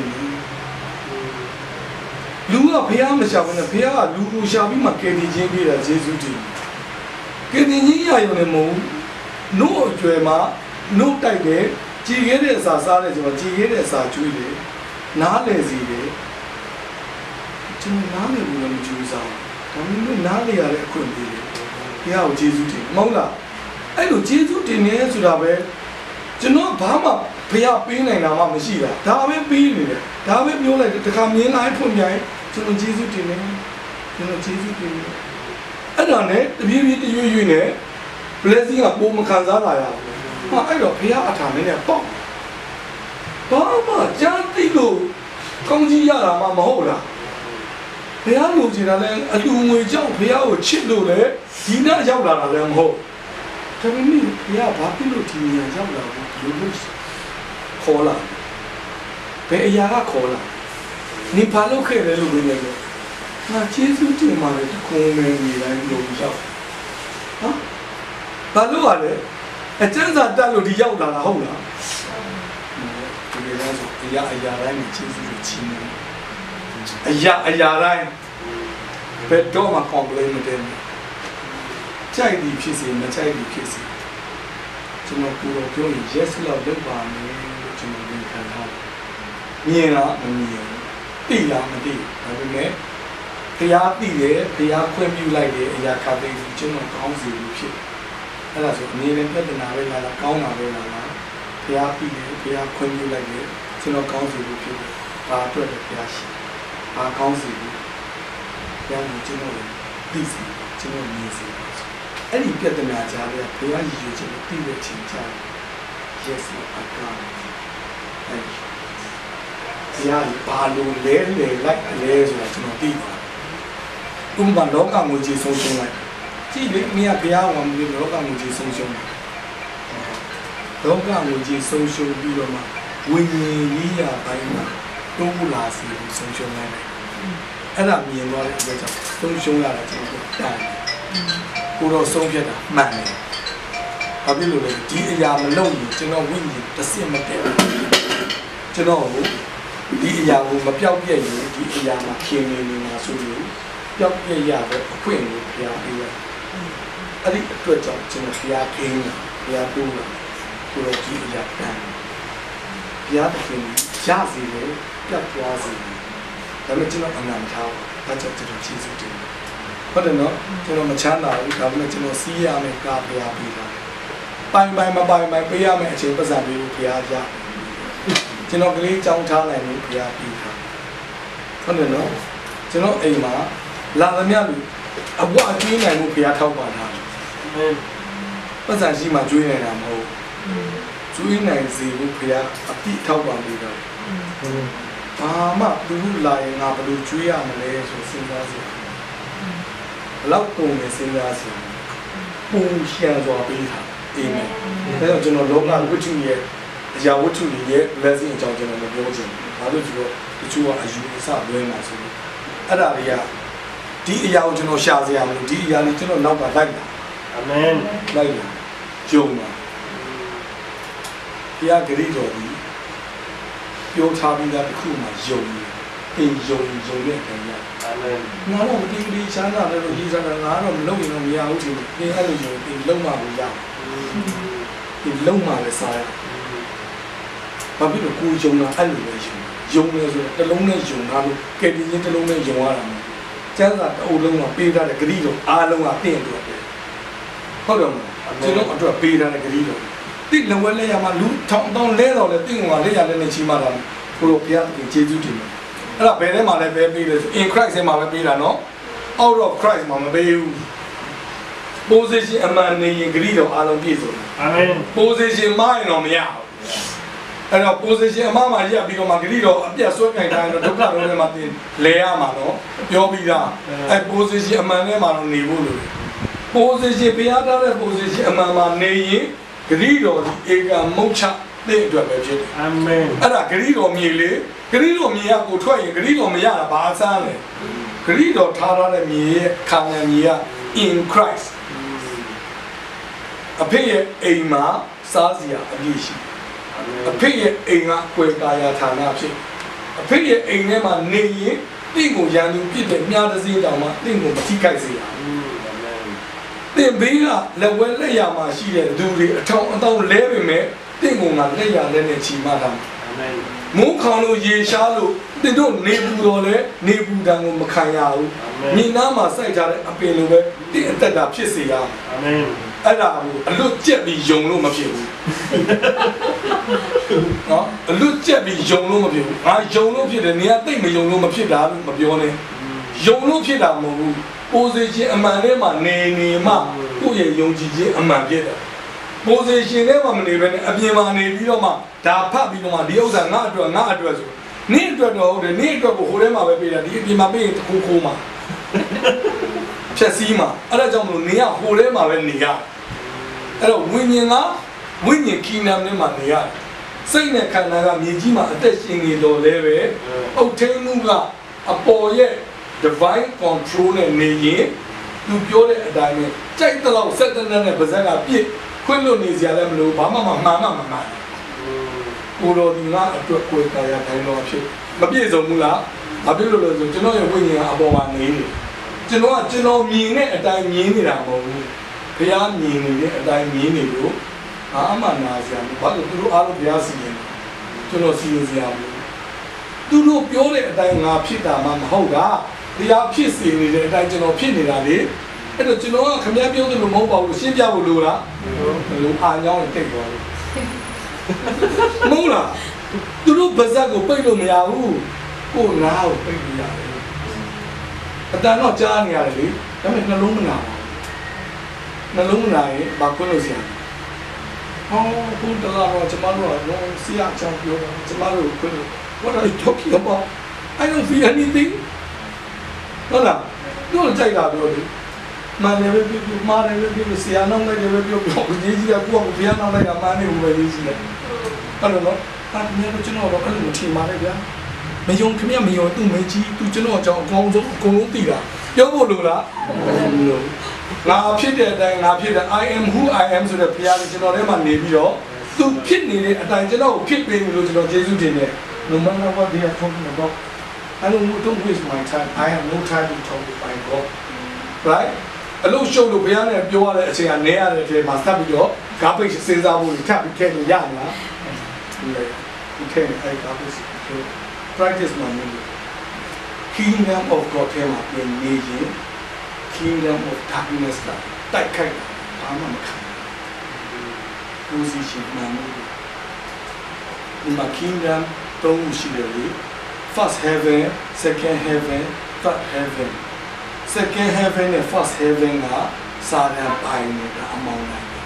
如果培养没下边呢，培养如果下边嘛，给你钱给了接触的，给你人家用的么，弄对嘛，弄带的，几个的啥的什么，几个的啥追的，哪来是的？就哪来不能追上？他们哪里来的困难的？培养接触的，没啦，哎，都接触的呢，是啥呗？ကျွန်တော်ဘာမှဖျားပေးနိုင်တာမှမရှိတာဒါပဲပေးနေတယ်ဒါပဲပြောလိုက်တယ်တခါမြင်လိုက်ဖွင့်ပြိုင်ကျွန်တော်ကျေးဇူးတင်တယ်ကျွန်တော်ကျေးဇူးတင်တယ်အဲ့ဒါနဲ့တပြေးပြေးတရွေ့ရွေ့နဲ့ blessing ကပုံမခံစားလာရဘူးဟာအဲ့တော့ဖျားအထာနဲ့ပေါ့ဘာမှကြားသိလို့ကောင်းကြီးရတာမှမဟုတ်လားဖျားလိုချင်တာလည်းအလူငွေကြောင့်ဖျားကိုချစ်လို့လေဒီနေ့ရောက်လာတာလည်းမဟုတ်ဒါပေမဲ့ဖျားဘာဖြစ်လို့ဒီနေရာရောက်လာဘူးလူလို့ခေါ်လာဘယ်အရာကခေါ်လာနေဘာလို့ခဲ့လဲလို့ပြောနေတယ်ငါကျေးဇူးတင်ပါတယ်တခုံးမဲနေတိုင်းလို့ရောက်ဟမ်ဘာလို့ à လဲအကျဉ်းစာတက်လို့ဒီရောက်လာတာဟုတ်လားဒီလိုလဲဆိုအရာတိုင်းကိုကျေးဇူးကိုချီးမွမ်းအရာတိုင်းဘယ်တော့မှ complain မတင်ဘူးကြိုက်ပြီးဖြစ်စေမကြိုက်ပြီးဖြစ်စေကျွန်တော်ကိုယ်တော်ပြောရင် yes လောက်လုပ်ပါမယ်လို့ကျွန်တော်ဝန်ခံထားတယ်။မြင်လားမမြင်ဘူး။သိလားမသိဘူး။ဒါပေမဲ့တရားသိတယ်တရားခွင့်ပြုလိုက်တယ်အရာခတ်သိကျွန်တော်ကောင်းစီလို့ဖြစ်။အဲ့ဒါဆိုအမြင်နဲ့ပြဿနာပဲလားကောင်းတာပဲလားတရားသိတယ်တရားခွင့်ပြုလိုက်တယ်ကျွန်တော်ကောင်းစီလို့ဖြစ်တယ်။ဒါအတွက်လည်းတရားရှိ။ဘာကောင်းစီလို့တရားကိုကျွန်တော်သိစီကျွန်တော်မြင်စီအဲ့ဒီပြဿနာကြားတဲ့ဘုရားရည်ရွယ်ချက်ကိုသိတဲ့ချိန်ကျရင် yes အကားအဲ့ဒီဘုရားဘာလို့လဲလိုက်လဲဆိုတာကျွန်တော်သိပါတယ်ဥပမာလောကငွေကြီးဆုံးရှုံးလိုက်ကြည့်လေမင်းကဘုရားဝင်ပြီးလောကငွေကြီးဆုံးရှုံးတယ်လောကငွေကြီးဆုံးရှုံးပြီးတော့မှဝိညာဉ်ကြီးရာပိုင်းမှာတိုးလာစီကိုဆုံးရှုံးလိုက်တယ်အဲ့ဒါမြင်သွားတဲ့အတွက်ကြောင့်ဆုံးရှုံးရတာကျွန်တော်တားကိုတော့ဆုံးဖြတ်တာမှန်တယ်။ဘာဖြစ်လို့လဲဒီအရာမလုပ်ရင်ကျွန်တော်ဝိညာဉ်တစ်စက်မတည့်ဘူး။ကျွန်တော်ဒီအရာကိုမပြောက်ပြည့်ရင်ဒီအရာမှာခင်နေမှာဆိုလို့ပျောက်ပြည့်ရတဲ့အခွင့်ကိုဘုရားပေးတယ်။အဲ့ဒီအတွက်ကြောင့်ကျွန်တော်ဘုရားခင်းတာဘုရားတိုးတာကိုတော့ဒီအရာတန်ဘုရားသခင်ရစီတယ်ပြတ်သွားစီတယ်ဒါပေမဲ့ကျွန်တော်အနာမထားဘူးဒါကြောင့်ကျွန်တော်ကျေးဇူးတင်တယ်ဟုတ်တယ်နော်ကျွန်တော်မချမ်းသာဘူးဒါပေမဲ့ကျွန်တော်စီးရမယ်ကားဘုရားပေးတာပိုင်မပိုင်ပေးရမယ်အချိန်ပတ်စံပေးဖို့ဘုရားရကျွန်တော်ကလေးကြောင်းထားနိုင်လို့ဘုရားပေးတာဟုတ်တယ်နော်ကျွန်တော်အိမ်မှာလာသမျှလူအဘွားကျွေးနိုင်မှုဘုရားထောက်ပါတာပတ်စံရှိမှကျွေးနေတာမဟုတ်ကျွေးနိုင်စေဖို့ဘုရားအပြည့်ထောက်ပါပေးတာဘာမှသူလာရင်ငါဘယ်လိုကျွေးရမလဲဆိုစဉ်းစားစရာဘလောက်ပုံနဲ့စဉ်းစားစရာပုံရှံစွာပေးတာအေးမယ်ဒါကြောင့်ကျွန်တော်လောကဝိတ္ထုရဲ့အရာဝတ္ထုတွေရဲ့ blessing အကြောင်းကျွန်တော်မပြောချင်ဘူးဘာလို့ဆိုတော့တချို့ကအယူအဆလွဲမှာဆိုလို့အဲ့ဒါတွေကဒီအရာကိုကျွန်တော်ရှာစရာမလိုဒီအရာလေးကျွန်တော်နောက်ကလိုက်လာအာမင်လိုက်လာကျုံပါဘုရားဂရုတော်ကြီးပြောထားပြီးသားတစ်ခုမှယုံနေအင်းယုံတဲ့ခံရအာမင်ငါတော့မတိတိချမ်းသာတယ်လို့ရေးစားတာငါတော့မလုပ်ရင်တော့မရဘူးချင်းသင်အဲ့လိုယုံသင်လုံးမှမရသင်လုံးမှလည်းစားရဘာဖြစ်လို့ကိုယုံတာအဲ့လိုပဲယုံနေဆိုတော့တစ်လုံးနဲ့ယုံတာလို့ကဲဒီချင်းတစ်လုံးနဲ့ယုံရတာမဟုတ်ကျန်းစာအုပ်လုံးကပေးထားတဲ့ဂရီတော်အားလုံးကတင့်အတွက်ပဲဟုတ်တယ်မလားကျွန်တော်အတွက်ပေးထားတဲ့ဂရီတော်တိလဝဲလက်ရမှာလူထောင်တောင်းလဲတော်လဲတင့်ကောင်ကလက်ရလက်နဲ့ချီမှတာကိုလိုဘုရားသခင်ကျေးဇူးတင်တယ်အဲ့ဒါဘယ်ထဲမှာလဲပဲပေးလဲ in Christ ထဲမှာပဲပေးတာနော် out of Christ မှာမပေးဘူး position အမှန်နေရင်ဂရီတော်အားလုံးပြည့်စုံတယ်အာမင် position မရင်တော့မရဘူးအဲ့တော့ position အမှားမှာရပြီးတော့မှဂရိတော်အပြတ်ဆွဲနိုင်တိုင်းတော့ဒုက္ခလုံးထဲမှာတင်လဲရမှာနော်ပြောပြီးသားအဲ့ position အမှန်ထဲမှာတော့နေဖို့လိုတယ် position ဘုရားထားတဲ့ position အမှန်မှာနေရင်ဂရိတော်ဒီဧကမုတ်ချတဲ့အတွက်ပဲဖြစ်တယ်အာမင်အဲ့ဒါဂရိတော်မြေလေဂရိတော်မြေကကိုထွက်ရင်ဂရိတော်မရတာဘာအဆန်းလဲဂရိတော်ထားတဲ့မြေရဲ့ခံရမြေက in Christ အဖေရဲ့အိမ်မှာစားစရာအပြည့်ရှိအဖေရဲ့အိမ်ကကွယ်ကာယဌာနဖြစ်အဖေရဲ့အိမ်ထဲမှာနေရင်တင့်ကိုရန်သူပြစ်တဲ့မြားတစ်စင်းတောင်မှတင့်ကိုမထိခိုက်စေရဘူးတင့်ဘေးကလက်ဝဲလက်ရမှာရှိတဲ့လူတွေအထောင်အတောင်လဲပေမဲ့တင့်ကိုငါလက်ရလက်နဲ့ချီမှတာအာမင်မိုးခေါင်လို့ရေရှားလို့တင့်တို့နေပူတော်လဲနေပူတံကိုမခံရဘူးညီနားမှာစိုက်ထားတဲ့အပင်လိုပဲတင့်အသက်တာဖြစ်စေရအာမင်အဲ့ဒါကိုအလွတ်ကျက်ပြီးယုံလို့မဖြစ်ဘူးနော်အလွတ်ကျက်ပြီးယုံလို့မဖြစ်ဘူးငါယုံလို့ဖြစ်တယ်နေရာတိတ်မယုံလို့မဖြစ်တာလို့မပြောနဲ့ယုံလို့ဖြစ်တာမဟုတ်ဘူး position အမှန်ထဲမှာနေနေမှကိုယ့်ရဲ့ယုံကြည်ခြင်းအမှန်ဖြစ်တယ် position ထဲမှာမနေဘဲနဲ့အပြင်မှာနေပြီးတော့မှဒါဖတ်ပြီးတော့မှဒီဥစ္စာငါအတွက်ဆိုနင့်အတွက်တော့ဟုတ်တယ်နင့်အတွက်ကိုဟိုထဲမှာပဲပေးတာဒီအပြင်မှာပေးရင်တခုခိုးမှာဖြက်စီးမှာအဲ့ဒါကြောင့်မလို့နေရဟိုထဲမှာပဲနေရအဲ့တော့ဝိညာဉ်ကဝိညာဉ်ခီးနမ်နဲ့မှနေရတယ်စိတ်နဲ့ခန္ဓာကမြေကြီးမှာအသက်ရှင်နေတော့လဲပဲအုတ်ထိန်မှုကအပေါ်ရဲ့ divine control နဲ့နေရင်သူပြောတဲ့အတိုင်းပဲကြိုက်တော့စက်တနက်နဲ့ပါဇက်ကပြစ်ခွင့်လို့နေစရာလည်းမလိုဘာမှမမှန်ကိုတော်ဒီငါအတွက်ကိုယ်ကာယတိုင်းတော်ဖြစ်မပြည့်စုံဘူးလားမပြည့်လို့လို့ဆိုကျွန်တော်ရဲ့ဝိညာဉ်ကအပေါ်မှာနေနေကျွန်တော်မြင်တဲ့အတိုင်းမြင်နေတာမဟုတ်ဘူးဘုရားမြင်နေတဲ့အတိုင်းမြင်နေလို့အာမနာစရာဘာလို့သူတို့အားလုံးဘုရားစီရင်ကျွန်တော်စီရင်စရာမလိုသူတို့ပြောတဲ့အတိုင်းငါဖြစ်တာမှမဟုတ်တာဘုရားဖြစ်စေနေတဲ့အတိုင်းကျွန်တော်ဖြစ်နေတာလေအဲ့တော့ကျွန်တော်ကခမည်းပြောတယ်လို့မဟုတ်ပါဘူးရှင်းပြဖို့လိုလားဘယ်လိုအားကြောင်းတိတ်သွားလို့မဟုတ်လားသူတို့ဗဇက်ကိုပိတ်လို့မရဘူးကိုနားကိုပိတ်လို့ရတယ်အတန်တော့ကြားနေရတယ်လေဒါပေမဲ့နှလုံးမနာဘူးနှလုံးမနာရင်ဘာခွင့်လို့ဆရာဟောဘုရားတော်ကျွန်တော်တို့ကဆရာချောင်းပြောတာကျွန်တော်တို့ခွင့်လို့ What are you talking about? I don't feel anything. ဟုတ်လားတို့ကြိုက်တာပြောတယ်မန်လည်းပဲပြောမာလည်းပဲပြောဆရာနောက်လည်းပဲပြောရေးကြီးကကိုကဘုရားနောက်လိုက်တာမန်နေဘူးပဲရေးကြီးတယ်အဲ့လိုနော်အဲ့ဒီတော့ကျွန်တော်တော့အဲ့လိုထင်ပါတယ်ဗျာမယုံခင်ဗျမယုံသူ့မေကြီးသူကျွန်တော်အကြောင်းအကောင်းဆုံးအကုန်လုံးသိတာပြောဖို့လို့လားငါဖြစ်တဲ့အတိုင်းငါဖြစ်တဲ့ I am who I am ဆိုတဲ့ဘုရားကကျွန်တော်ထဲမှာနေပြီးတော့သူဖြစ်နေတဲ့အတိုင်းကျွန်တော်ကိုဖြစ်ပေးလို့ကျွန်တော်ယေရှုတင်တယ် No matter what they are talking about I don't waste my time I have no time to talk with my God right အလို့ရှုပ်လို့ဘုရားနဲ့ပြောရတဲ့အချိန်ကနေရတဲ့အချိန်မှာစပ်ပြီးတော့ဂါပိတ်စဉ်းစားဖို့ထပ်ပြီးခဲ့လို့ရမလားဒီခဲ့အဲ့ဂါပိတ် practice မှာနေ Kingdom of God ထဲမှာပြင်နေရင် Kingdom of Darkness ကတိုက်ခိုက်တာဘာမှမခံဘူး position မှာနေဒီမှာ Kingdom သုံးခုရှိတယ်လေ First heaven second heaven third heaven second heaven နဲ့ first heaven ကစာရန်ပိုင်းနေတာအမောင်းနိုင်တယ်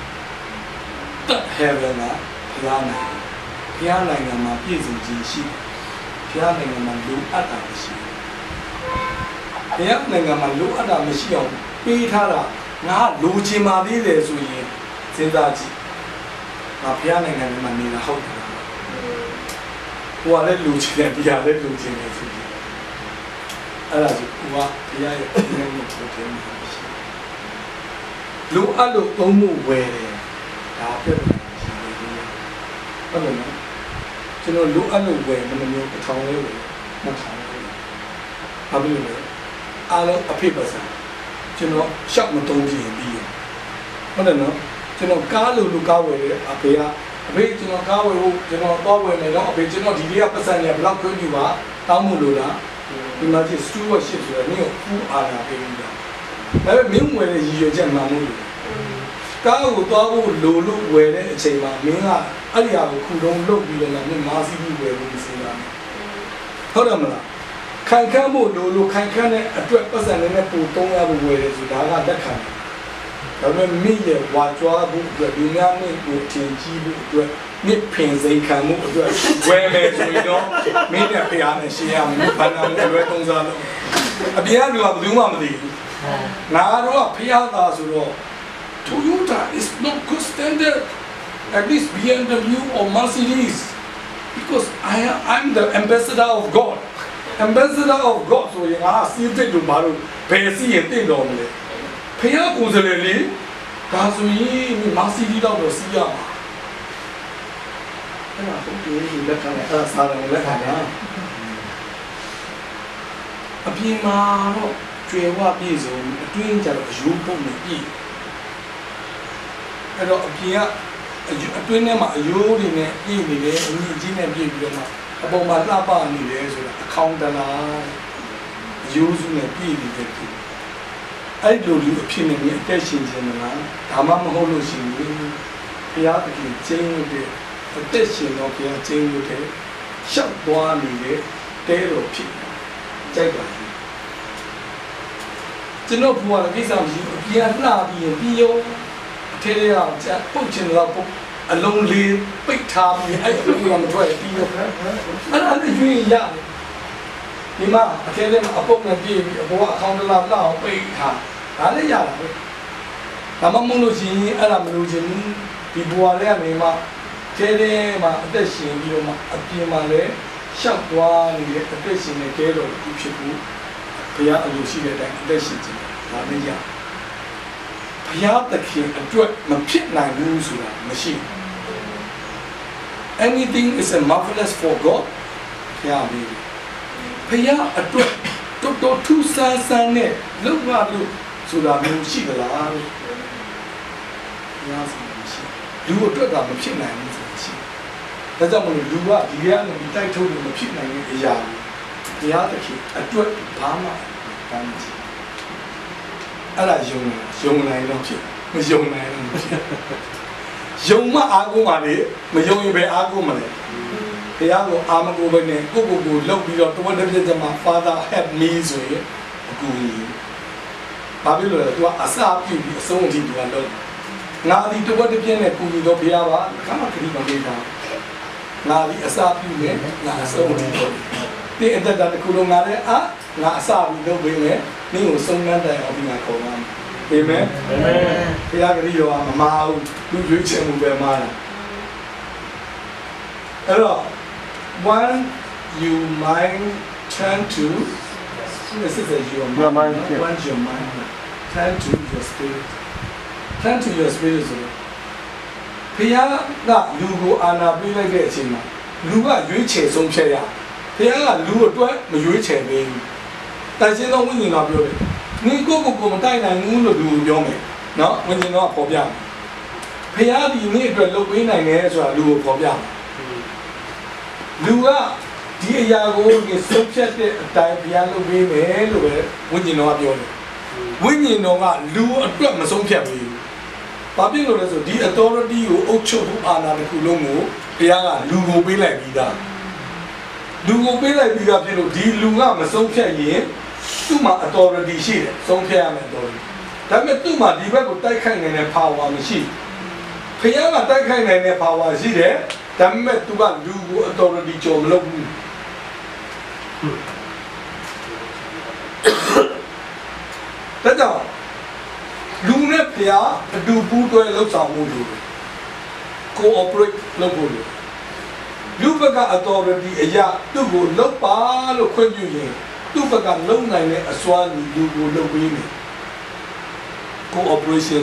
third heaven ကဘုရားနိုင်ငံမှာပြည့်စုံခြင်းရှိဘုရားနိုင်ငံမှာလူအပ်တာမရှိဘုရားနိုင်ငံမှာလူအပ်တာမရှိအောင်ပေးထားတာငါလူချင်းပါသေးတယ်ဆိုရင်စဉ်းစားကြည့်ငါဘုရားနိုင်ငံမှာနေတာဟုတ်တယ်ကိုယ်ကလည်းလူချင်းတယ်ဒီဟာလည်းလူချင်းတယ်ဆိုပြီးအဲ့ဒါကိုကဘုရားရဲ့ဒီနေ့ကိုပြောတယ်လူအပ်လို့သုံးမှုဝယ်တယ်ဒါပြတ်တယ်ရှိနေတယ်ဟုတ်တယ်နော်ကျွန်တော်လူအပ်လို့ဝယ်မမျိုးတစ်ထောင်လေးဝယ်နှစ်ထောင်လေးဘာဖြစ်လို့လဲအားလုံးအဖြစ်ပါစားကျွန်တော်ရှောက်မတုံးကြည့်ရင်ပြီးရဟုတ်တယ်နော်ကျွန်တော်ကားလို့လူကားဝယ်တယ်အဖေကအဖေကျွန်တော်ကားဝယ်ဖို့ကျွန်တော်တော့ဝယ်မယ်တော့အဖေကျွန်တော်ဒီလေးကပတ်စံရဘယ်လောက်ခွင့်ပြုပါတောင်းမှုလို့လားဒီမှာကြီး stewardship ဆိုတာနင့်ကိုအာဏာပေးနေတာဒါပေမဲ့မင်းဝယ်တဲ့ရည်ရွယ်ချက်မှန်မှုကားကိုသွားဖို့လိုလို့ဝယ်တဲ့အချိန်မှာမင်းကအဲ့ဒီဟာကိုခုတုံးလုပ်ပြီးတော့မင်းမာစီပြီးဝယ်လို့စဉ်းစားတယ်ဟုတ်တယ်မလားခိုင်ခန့်ဖို့လိုလို့ခိုင်ခန့်တဲ့အတွက်ပတ်စံနဲ့ပို့300ဖို့ဝယ်တယ်ဆိုတာကလက်ခံတယ်ဒါပေမဲ့မိရဲ့ဝါကြွားဖို့အတွက်ဒီများနဲ့ကိုထင်ကြီးဖို့အတွက်မြစ်ဖင်စိန်ခံမှုအတွက်ဝယ်မယ်ဆိုရင်တော့မင်းနဲ့ဖျားနဲ့ရှင်းရမယ်ဘာနာလို့လွယ်သုံးစားလို့အပြင်ကလူကဘယ်သူမှမသိဘူးငါတို့ကဖျားသားဆိုတော့ Toyota is not good standard at least BMW or Mercedes because I'm the ambassador of God ambassador of God ဆိုရင်ငါစီးတဲ့လူဘာလို့ဘယ်စီးရင်တင့်တော်မလဲဖျားကိုယ်စလေလေဒါဆိုရင် Mercedes တော့စီးရမှာအဲ့ဒါဟုတ်တယ်လက်ခံတယ်အဲ့ဒါစားတယ်လက်ခံတာအပြင်မှာတော့ကျွဲဝပြည့်စုံအတွင်းကျတော့အယိုးပုံနဲ့ပြည့်အဲ့တော့အပြင်ကအတွင်းထဲမှာအယိုးတွေနဲ့ပြည့်နေတယ်အမြင့်ကြီးနဲ့ပြည့်ပြီးတော့မှအပေါ်မှာလှပနေတယ်ဆိုတာအခေါင်တလားအယိုးစုနဲ့ပြည့်နေတဲ့ပြည့်အဲ့လိုလူအဖြစ်နဲ့အသက်ရှင်ခြင်းမလားဒါမှမဟုတ်လို့ရှိရင်ဘုရားသခင်ကျင်းလို့တဲ့အသက်ရှင်တော့ဘုရားကျင်းလို့တဲ့ရှောက်သွားနေတဲ့တဲတော်ဖြစ်ကြိုက်ပါဘူးကျွန်တော်ဘုရားကိစ္စမရှိဘူးပြန်လှပြီးပြီးရောအထဲထဲအောင်ကျပုတ်ချင်တော့ပုတ်အလုံးလေးပိတ်ထားပြီးအဲ့ဒီကမထွက်ပြီးရောအဲ့ဒါလည်းရွေးရတယ်ဒီမှာအထဲထဲမှာအပုတ်နဲ့ပြေးပြီးအပေါ်ကအခေါင်းတလားလောက်ပိတ်ထားဒါလည်းရတာပဲဒါမှမဟုတ်လို့ရှိရင်အဲ့ဒါမလို့ချင်းဒီဘဝလေးကနေမှထဲထဲမှာအသက်ရှင်ပြီးတော့မှအပြင်မှာလည်းရှောက်သွားနေတဲ့အသက်ရှင်တဲ့ကဲတော်ကိုဖြစ်ဖို့ဘုရားအလိုရှိတဲ့အတိုင်းအသက်ရှင်ခြင်းဒါလည်းရဘုရားသခင်အတွက်မဖြစ်နိုင်ဘူးဆိုတာမရှိဘူး anything is a marvelous for God ဘုရားမင်းဘုရားအတွက်တော်တော်ထူးဆန်းဆန်းနဲ့လုပ်ရလို့ဆိုတာမျိုးရှိသလားလို့ဘုရားဆိုမရှိလူအတွက်ကမဖြစ်နိုင်ဘူးဆိုတာရှိဒါကြောင့်မလို့လူကဒီကနေတိုက်ထုတ်လို့မဖြစ်နိုင်တဲ့အရာကိုဘုရားသခင်အတွက်ဘာမှတမ်းမရှိအဲ့ဒါယုံနိုင်တော့ဖြစ်မယုံနိုင်တော့ဖြစ်ယုံမှအားကိုးပါလေမယုံရင်ပဲအားကိုးမလဲဘုရားကိုအာမကိုပဲနဲ့ကိုလှုပ်ပြီးတော့တဝက်တစ်ပြည့်ကျမှ Father help me ဆိုရင်အကူကြီးဘာဖြစ်လို့လဲ तू အစာပြုပြီးအဆုံးအထိ तू ကလုပ်ငါဒီတဝက်တစ်ပြည့်နဲ့ကူပြီးတော့ဘုရားပါခမခရီးမပေးတာငါဒီအစာပြုနဲ့ငါအဆုံးအထိလုပ်တဲ့အတွက်တခုလုံးငါလည်းငါအစာပြီးလုပ်ပေးမယ်နင့်ကိုစုံနှမ်းတိုင်အောင်ဒီမှာခေါ်ပါမယ်အာမင်အာမင်ဘုရားကတိတော်ကမမာဘူးလူရွေးချယ်မှုပဲမာတာအဲ့တော့ when you mind turn to this is your mind when your mind turn to your spirit so ဘုရားကလူကိုအာဏာပေးလိုက်တဲ့အချိန်မှာလူကရွေးချယ်ဆုံးဖြတ်ရဘုရားကလူအတွက်မရွေးချယ်ပေးဘူးတန်ရှင်းသောဝိညာဉ်တော်ပြောတယ်你个个唔带နိုင်ဘူးလို့လူပြောမယ်နော်ဝိညာဉ်တော်ကပေါ်ပြမယ်ဖခင်ဒီနေ့အတွက်လုပ်ပေးနိုင်တယ်ဆိုတာလူကိုပေါ်ပြမယ်လူကဒီအရာကိုစုပ်ဖြတ်တဲ့အတိုင်းဘုရားလုပ်ပေးမယ်လို့ပဲဝိညာဉ်တော်ကပြောတယ်ဝိညာဉ်တော်ကလူအတွက်မဆုံးဖြတ်ဘူးဘာဖြစ်လို့လဲဆိုဒီ authority ကိုအုပ်ချုပ်ဖို့အာဏာတစ်ခုလုံးကိုဘုရားကလူကိုပေးလိုက်ပြီးသားလူကိုပေးလိုက်ပြီးသားဖြစ်လို့ဒီလူကမဆုံးဖြတ်ရင်သူ့မှာ authority ရှိတယ်ဆုံးဖြတ်ရမယ် authority ဒါပေမဲ့သူ့မှာဒီဘက်ကိုတိုက်ခိုက်နိုင်တဲ့ power မရှိဖခင်ကတိုက်ခိုက်နိုင်တဲ့ power ရှိတယ်ဒါပေမဲ့သူကလူကို authority ကြော်မလုပ်ဘူးဒါကြောင့်လူနဲ့ဖခင်အတူပူးတွဲလှုပ်ဆောင်မှုလို့ cooperate လုပ်ဖို့လို့လူဘက်က authority အရာသူ့ကိုလုပ်ပါလို့ခွင့်ပြုရင်သူ့ဘက်ကလုံနိုင်တဲ့အစွမ်းလူကိုလုပ်ပေးမယ် cooperation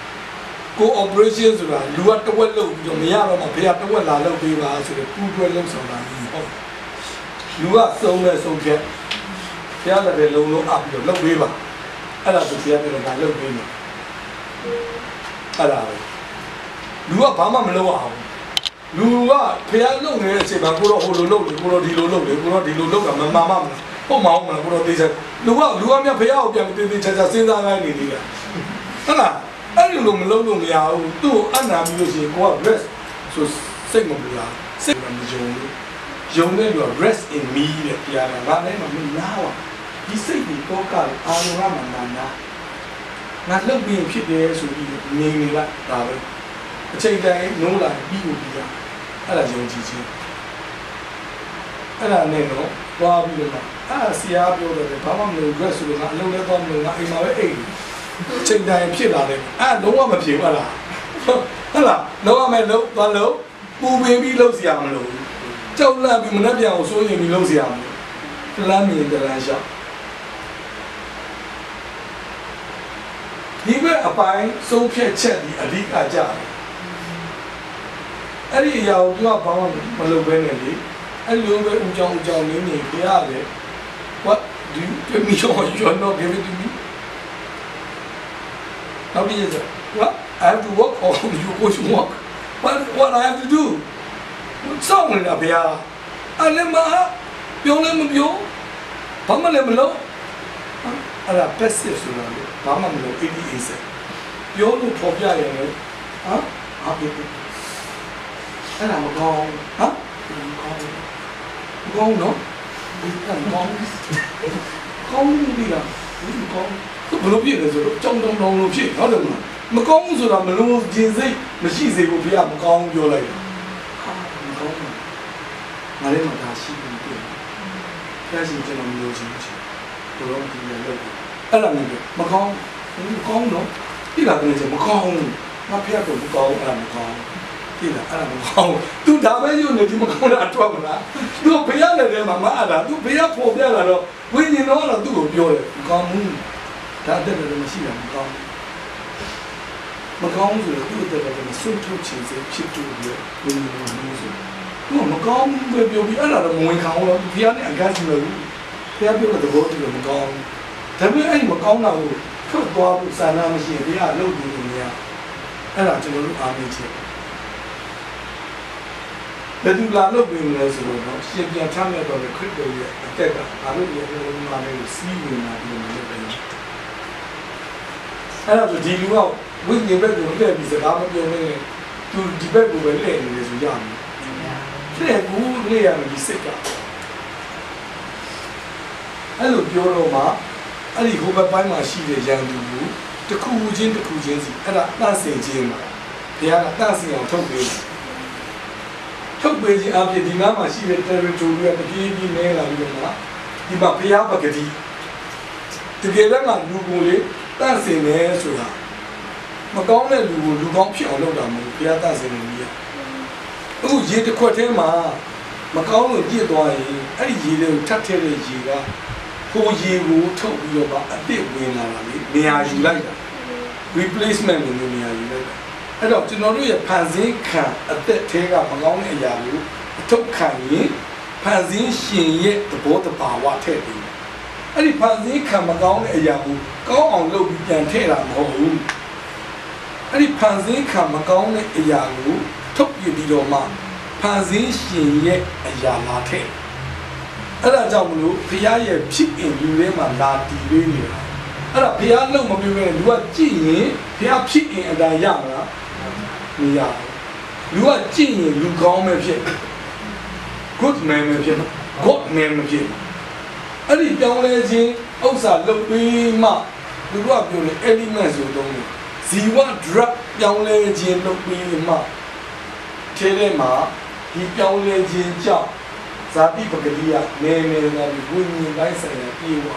ဆိုတာလူကတဝက်လုပ်ပြီးတော့မရတော့မှဘုရားတဝက်လာလုပ်ပေးပါဆိုတော့ပူးတွဲလုပ်ဆောင်တာဟုတ်လူကစုံမဲ့ဆုံးဖြတ်ဘုရားလည်းလုံလုံးအပ်ပြီးတော့လုပ်ပေးပါအဲ့ဒါဆိုဘုရားပြောတာလုပ်ပေးမယ်အဲ့ဒါပဲလူကဘာမှမလုပ်အောင်လူကဘုရားလုပ်နေတဲ့အချိန်မှာကိုတော့ဟိုလိုလုပ်တယ်ကိုတော့ဒီလိုလုပ်တယ်ကိုတော့ဒီလိုလုပ်တာမမှန်မှမလားဟုတ်မအောင်မလားကိုတော့တေးချက်လူကမြဖះကိုပြန်တေးချာချာစဉ်းစားလိုက်နေသေးတယ်ဟုတ်လားအဲ့လိုမလုပ်လို့မရဘူးသူ့ကိုအနာပြီးလို့ရှိရင်ကိုက rest ဆိုစိတ်မပူလားစိတ်မယုံလို့ယုံတဲ့လူက rest in me တဲ့တရားကငါလည်းမနာပါဒီစိတ်ကိုတော့ကအာရုံကမှနာငါလှုပ်ပြီးဖြစ်တယ်ဆိုပြီးနေနေလိုက်ဒါပဲအချိန်တိုင်းနိုးလာပြီးကိုပြီးတာအဲ့ဒါယုံကြည်ခြင်းအဲ့ဒါနဲ့တော့သွားပြီးတော့အဲ့ဆရာပြောတယ်ဘာမှမလုပ် dress ဆိုတော့ငါအလုပ်လည်းသွားမလို့ငါအိမ်မှာပဲအိမ်အချိန်တိုင်းဖြစ်လာတယ်အဲ့လုံးဝမဖြစ်ဘူးလားဟုတ်လားလုံးဝမဲ့လုံးသွားလို့ပူပင်ပြီးလုပ်စရာမလိုဘူးကြောက်လန့်ပြီးမနှက်ပြန်အောင်စိုးရင်ပြီးလုပ်စရာမလိုဘူးလမ်းမြင်တလမ်းလျှောက်ဒီဘက်အပိုင်းဆုံးဖြတ်ချက်ဒီအဓိကကြတယ်အဲ့ဒီအရာကိုသူကဘာမှမလုပ်ဘဲနဲ့လေအဲ့လိုပဲဦးကြောင်နေနေပြရတယ် What do you give me or you are not giving to me? How do you say? What? I have to work or you go to work? What I have to do? Sao người nào bia? Anh em mà biểu lên mà biểu, bấm mà lên mà lâu. Anh là passive rồi đấy, bấm mà lâu ít đi insect. Biểu lúc phổ biến vậy đấy, hả? Biết. Anh là một con, hả? Con nữa. Con đi là con bữa lúc biết rồi trong lúc biết nó được mà con rồi là mình luôn gì mà chỉ gì cũng biết mà con vô lại con mà lên mà ta xin tiền cái gì cho nó nhiều gì chứ tôi không tin là đâu anh làm gì mà con nữa đi là người gì mà con nó phép của con là con đi là anh làm con tôi đã bao nhiêu người thì mà con đã cho mình là tôi phải là để mà là tôi phải phổ biến là rồi vì như nó là tôi cũng rồi con muốn đã tên là mình xin làm con mà con rồi tôi tên là mình xuân thu chỉ sẽ chịu trụ được vì mình muốn rồi nhưng mà con về biểu bị là mùi khẩu là phía này ăn cái gì rồi phía biểu là từ bố thì là con thế với anh mà con nào không qua một sản nào mà chỉ biết là lâu thì mình nhà hay là cho nó lúc ăn đi chứ để tôi làm lúc mình là rồi nó xem ra tham gia vào cái khuyết rồi cái cả làm lúc việc nó mà này xí mình là mình như vậy hay là rồi đi đúng không với nhiều bé cũng để bị sự làm như này tôi đi bé cũng phải lên để rồi làm thế cũng lên là bị sệt cảအဲ့လိုပြောတော့မှအဲ့ဒီဟိုဘက်ပိုင်းမှာရှိတဲ့ရန်သူကိုတစ်ခုချင်းစီအဲ့ဒါတန့်စင်ခြင်းမှာဘုရားကတန့်စင်အောင်ထုတ်ပေးတယ်ထုတ်ပေးခြင်းအပြင်ဒီနားမှာရှိတဲ့ territory ကတပြေးပြေးနေလာပြီးတော့မှဒီမှာဘုရားပဂတိတကယ်လည်းကလူကိုလေတန့်စင်နေဆိုတာမကောင်းတဲ့လူကိုလူကောင်းဖြစ်အောင်လုပ်တာမဟုတ်ဘူးဘုရားတန့်စင်နေပြီအခုရေတစ်ခွက်ထဲမှာမကောင်းလို့ပြည့်သွားရင်အဲ့ဒီရေတွေကိုထပ်ထည့်တဲ့ရေကဟိုရေကိုထုတ်ပြီးတော့အစ်စ်ဝင်လာတာလေနေရာယူလိုက်တာ replacement ကိုနေရာယူလိုက်တာအဲ့တော့ကျွန်တော်တို့ရဲ့ဖန်ဆင်းခံအသက်ထဲကမကောင်းတဲ့အရာကိုအထုတ်ခံရင်ဖန်ဆင်းရှင်ရဲ့သဘောတဘာဝထည့်ပြီးအဲ့ဒီဖန်ဆင်းခံမကောင်းတဲ့အရာကိုကောင်းအောင်လုပ်ပြီးပြန်ထည့်တာမဟုတ်ဘူးအဲ့ဒီဖန်ဆင်းခံမကောင်းတဲ့အရာကိုထုတ်ပြပြီးတော့မှဖန်ဆင်းရှင်ရဲ့အရာလာထည့်အဲ့ဒါကြောင့်မလို့ဘုရားရဲ့ဖြစ်အင်လူထဲမှာလာတည်ပေးနေတာအဲ့ဒါဘုရားလုံမပြောဘဲလူကကြည့်ရင်ဘုရားဖြစ်အင်အတိုင်းရမလားမရဘူးလူကကြည့်ရင်လူကောင်းပဲဖြစ် good man ပဲဖြစ် god man ပဲဖြစ်အဲ့ဒီပြောင်းလဲခြင်းဥစ္စာလုပ်ပြီးမှလူကပြောလေ element ဆိုတော့ဇီဝ drug ပြောင်းလဲခြင်းလုပ်ပြီးမှထဲထဲမှာဒီပြောင်းလဲခြင်းကြောင့်ဇာတိပဂတိကနေလာပြီးဝိညာဉ်တိုင်းဆိုင်ရာပြေဝ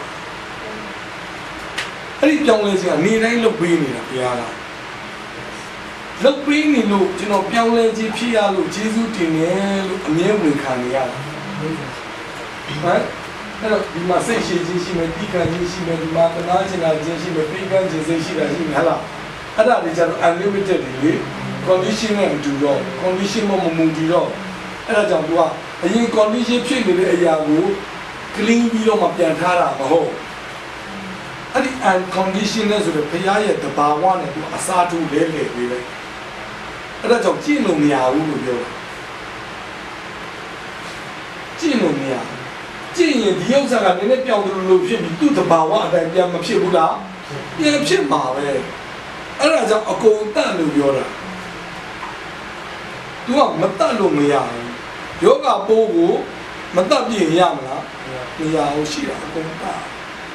အဲ့ဒီပြောင်းလဲခြင်းကနေတိုင်းလုပ်ပေးနေတာဘုရားကလုပ်ပေးနေလို့ကျွန်တော်ပြောင်းလဲခြင်းဖြစ်ရလို့ယေရှုတင်တယ်လို့အမြဲဝန်ခံနေရတာဟုတ်အဲ့တော့ဒီမှာစိတ်ရှိခြင်းရှိမယ်တိခံခြင်းရှိမယ်ဒီမှာတနာခြင်းလားခြင်းရှိမယ်ပိကံခြင်းစိတ်ရှိတာရှိမယ်ဟလားအဲ့ဒါတွေကျတော့ unlimited တွေလေ condition နဲ့အတူတော့ condition မမူတည်တော့အဲ့ဒါကြောင့်သူကအရင် condition ဖြစ်နေတဲ့အရာကို clean ပြီးတော့မှပြန်ထားတာမဟုတ်အဲ့ဒီ unconditional ဆိုတဲ့ဘုရားရဲ့တဘာဝနဲ့သူအစားထိုးလဲလှယ်ပေးလိုက်အဲ့ဒါကြောင့်ကြည့်လို့မရဘူးလို့ပြောတာကြည့်လို့မရဘကျင့်ရင်ဒီဥစ္စာကနည်းနည်းပြောင်းလို့ဖြစ်ပြီးသူ့တဘာဝအတိုင်းပြန်မဖြစ်ဘူးလားပြန်ဖြစ်မှာပဲအဲ့ဒါကြောင့်အကုန်တတ်လို့ပြောတာသူကမတတ်လို့မရဘူးယောဂပိုးကိုမတတ်ပြင်ရမလားမရဘူးရှိတာအကုန်တတ်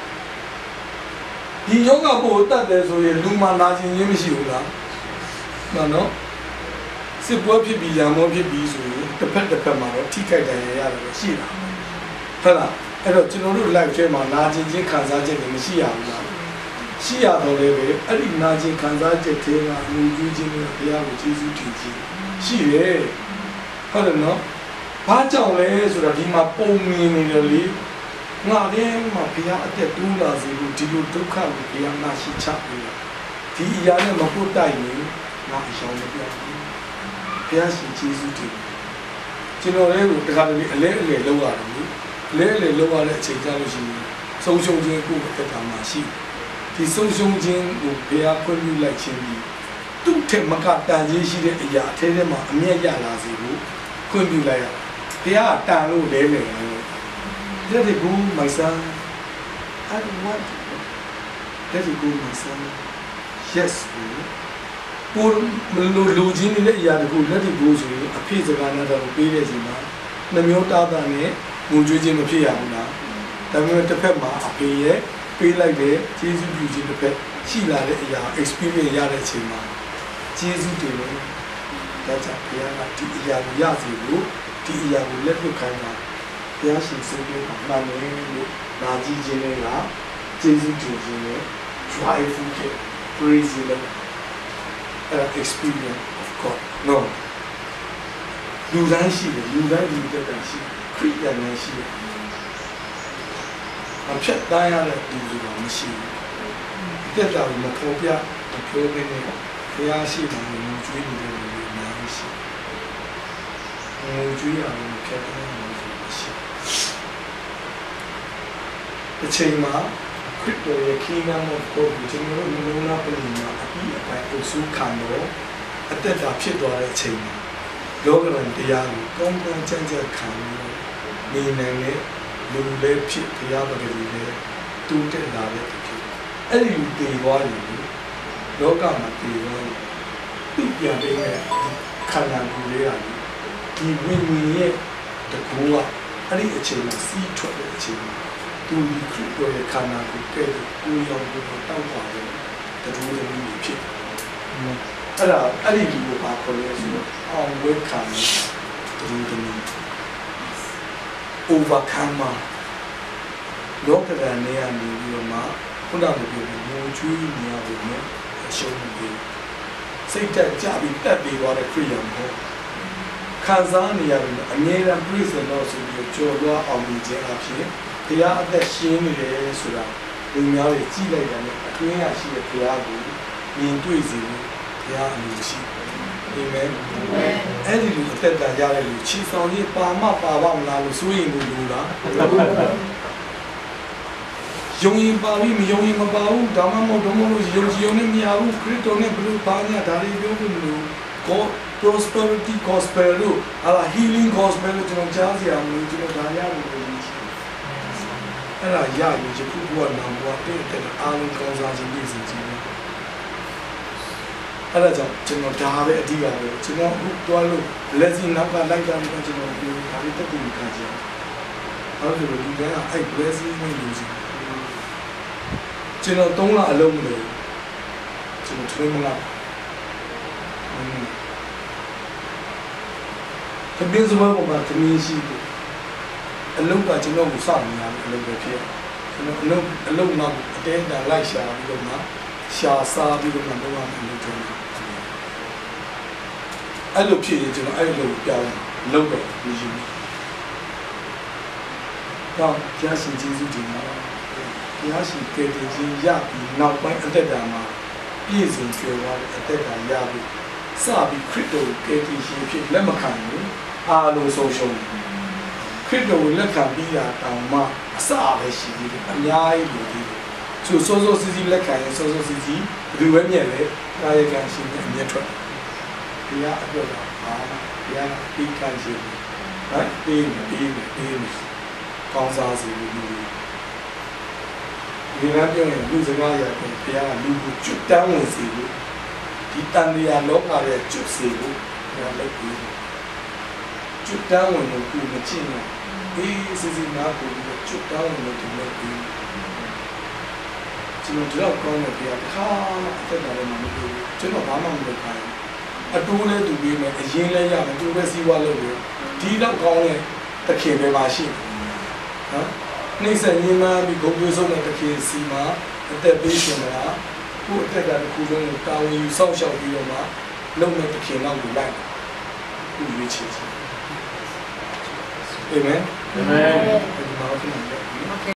ဒီယောဂပိုးတတ်တယ်ဆိုရင်လူမှနာကျင်ခြင်းမရှိဘူးလားနော်စစ်ပွဲဖြစ်ပြီးရံမောဖြစ်ပြီးဆိုရင်တစ်ဖက်မှာတော့ထိခိုက်တယ်ရတယ်ရှိတာဟုတ်လားအဲ့တော့ကျွန်တော်တို့ live ထဲမှာနာကျင်ခြင်းခံစားချက်တွေမရှိရဘူးလားရှိရတော့လည်းပဲအဲ့ဒီနာကျင်ခံစားချက်တွေကအမှုကြီးခြင်းနဲ့ဘုရားကိုကျေးဇူးတင်ခြင်းရှိတယ်ဟုတ်တယ်နော်ဘာကြောင့်လဲဆိုတော့ဒီမှာပုံမြင်နေတယ်လေငါလည်းမှာဘုရားအသက်တူးလာစေလို့ဒီလိုဒုက္ခကိုဘုရားငါရှိချပေးတာဒီအရာနဲ့မပုတ်တိုက်ရင်ငါအရှောင်မပြောဘူးဘုရားရှင်ကျေးဇူးတင်ကျွန်တော်လည်းတခါတလေအလဲအလဲလောက်ရတယ်လေလဲလောက်ရတဲ့အချိန်ကြလို့ရှိရင်ဆုံးရှုံးခြင်းကိုအသက်တာမှာရှိဒီဆုံးရှုံးခြင်းကိုဘုရားခွင့်ပြုလိုက်ခြင်းဒီသူ့ထက်မကတန်ကြီးရှိတဲ့အရာအထဲထဲမှာအမြတ်ရလာစေဖို့ခွင့်ပြုလိုက်ရဘုရားတန်လို့လဲနေတယ် Let it go my son I don't want to let it go my son yes ကိုလူချင်းနေတဲ့အရာတခု let it go ဆိုရင်အဖေစကားနဲ့တော့ပေးတဲ့ချိန်မှာနှမျိုးတားတာနဲ့ငုံကြွေးခြင်းမဖြစ်ရဘူးလားဒါပေမဲ့တစ်ဖက်မှာအဖေရဲ့ပေးလိုက်တဲ့ကျေးဇူးပြုခြင်းတစ်ဖက်ရှိလာတဲ့အရာ experience ရတဲ့အချိန်မှာကျေးဇူးတင်လို့ဒါကြောင့်ဘုရားကဒီအရာကိုရစီလို့ဒီအရာကိုလက်လွတ်ခိုင်းတာဘုရားရှင်ဆုံးဖြတ်တာမှန်တယ်လို့နာကြည့်ခြင်းနဲ့ကကျေးဇူးတင်ခြင်းနဲ့ joyful ဖြစ် praise လို့experience of God no လူတိုင်းရှိတယ်လူတိုင်းဒီတက်တာရှိခရစ်ယာန်လည်းရှိတယ်အဖြစ်တိုင်းရတဲ့ဒီလူကမရှိဘူးတက်တာကိုမပေါ်ပြမပြောဘဲနဲ့ဘုရားရှိတယ်လူကျွေးနေတဲ့လူတွေအများကြီးရှိလူကျွေးရတယ်ဖြတ်တယ်လို့ရှိအချိန်မှာခရစ်တော်ရဲ့ Kingdom of God ကိုကျွန်တော်တို့မျိုးလားပြည်မှာအပြီးအပိုင်းအုပ်စုခံတော့အသက်တာဖြစ်သွားတဲ့အချိန်မှာလောကရန်တရားကိုကောင်းကောင်းချမ်းချမ်းခံလို့နေနိုင်တဲ့လူလည်းဖြစ်တရားပဂတိလည်းတူးတက်လာတဲ့ဖြစ်အဲ့ဒီလူတည်သွားတယ်လောကမှာတည်သွားတယ်သူ့ပြန်ပေးတဲ့ခန္ဓာကိုယ်လေးရတယ်ဒီဝိညာဉ်ရဲ့တကူကအဲ့ဒီအချိန်မှာစီးထွက်တဲ့အချိန်မှာသူဒီခရစ်တော်ရဲ့ခန္ဓာကိုကဲ့ကိုယ်ရောင်ကိုတောက်ပါတယ်တကူသမီးဖြစ်အဲ့ဒီလူကိုပါခေါ်လဲဆိုတော့အောင်ဝဲခံတကူသမီး overcomer လောကရန်နေရာနေပြီးတော့မှခုနကပြောတဲ့ငိုချွေးနေရာကိုလည်းအရှုံးပေးစိတ်တက်ကြပြီးတက်ပြီးသွားတဲ့ခရိယာမဟုတ်ခံစားနေရတယ်အမြဲတမ်းပြည့်စုံတော့ဆိုပြီးကြော်လွှားအောင်ပြီးခြင်းအဖြစ်ဘုရားအသက်ရှင်နေတယ်ဆိုတာလူများတွေကြည့်လိုက်တယ်နဲ့အတွင်းရရှိတဲ့ဘုရားကိုမြင်တွေ့စေလို့ဘုရားအလိုရှိအာမင်အဲ့ဒီလူအသက်တာရတဲ့လူချီဆောင်ကြီးပါမပါမလားလို့စိုးရင်ကိုလူလားယုံရင်ပါပြီးမယုံရင်မပါဘူးဒါမှမဟုတ်လို့ယုံကြည်ုံနဲ့မရဘူးခရစ်တော်နဲ့ဘယ်လိုပါညာဒါတွေပြောလို့မလို့ God prosperity gospel လို့healing gospel လို့ကျွန်တော်ကြားစီအောင်လို့ကျွန်တော်ဒါရလို့ပြောလို့ရှိတယ်အဲ့ဒါရရင်ဒီခုကနောင်ဘဝတည့်တဲ့အားလုံးကောင်းစားခြင်းပြည့်စုံခြင်းအဲ့ဒါကြောင့်ကျွန်တော်ဒါပဲအဓိကပဲကျွန်တော်အခုတွားလို့ blessing နောက်ကလိုက်တာမျိုးကျွန်တော်ပြောဒါလေးတက်တည်ခံကြည့်အောင်အဲ့ဒါလိုဒီကအဲ့ blessing နဲ့လူစီကျွန်တော်3လအလုံးမလို့ကျွန်တော်ထွေးမလားတပင်းစပွဲပေါ်မှာတမင်းရှိတယ်အလုံးကကျွန်တော်ကိုစောင့်နေရတယ်အလုံးပဲဖြစ်ကျွန်တော်အလုံးနောက်အတဲတန်လိုက်ရှာပြီးတော့မှရှာစားပြီးတော့မှတော့မှအလုံးထုံးအဲ့လိုဖြစ်ရင်ကျွန်တော်အဲ့လိုပြောင်းလုံးတော့ဒီရှိတော့ကြားရှင်ကျေးဇူးတင်ပါဘုရားရှင်ကယ်တင်ခြင်းရပြီးနောက်ပိုင်းအသက်တာမှာပြည့်စုံကြွယ်ဝတဲ့အသက်တာရပြီးစပြီးခရစ်တော်ကယ်တင်ခြင်းဖြစ်လက်မခံဘူးအားလုံးဆုံးရှုံးခရစ်တော်ကိုလက်ခံပြီးတာတောင်မှအစပဲရှိသေးတယ်အများကြီးလို့ဒီဆိုစောစောစီးစီးလက်ခံရင်စောစောစီးစီးဘယ်သူပဲမြင်လဲကာယကံရှင်နဲ့အမျက်ထွက်ဘုရားအတွက်တော့ဘုရားပြီးခံခြင်းဟမ်ပြီးနေကောင်းစားစေလို့ဒီလမ်းပြောရင်လူစကားရတယ်ဘုရားကလူကိုကျွတ်တန်းဝင်စေလို့ဒီတန်တရားလောကရဲ့ကျွတ်စေလို့ဘုရားလုပ်ပြီးကျွတ်တန်းဝင်လို့ကိုမကြည့်နဲ့အေးစစ်စစ်နာကိုကျွတ်တန်းဝင်လို့ဒီလုပ်ပြီးကျွန်တော်ကြောက်ကောင်းတဲ့ဘုရားတစ်ခါအသက်တာလည်းမလုပ်ဘူးကျွန်တော်ဘာမှမလုပ်ခိုင်းအတိုးလည်းသူပြီးမယ်အရင်လည်းရမယ်သူပဲစီးပွားလုပ်တယ်ဒီတော့ကောင်းတဲ့တခင်ပဲပါရှိနော်နှိမ့်ဆက်ညင်းမှပြီးဂုံပြဆုံးတဲ့တခင်စီမှာအသက်ပေးရှင်မလားကို့အသက်ကတစ်ခုလုံးကိုတာဝန်ယူစောင့်ရှောက်ပြီးတော့မှလုံမဲ့တခင်တော့ကိုလိုက်ကိုရွေးချယ်ချင်အာမင်အာမင်ဒီမှာဖြစ်နေတယ်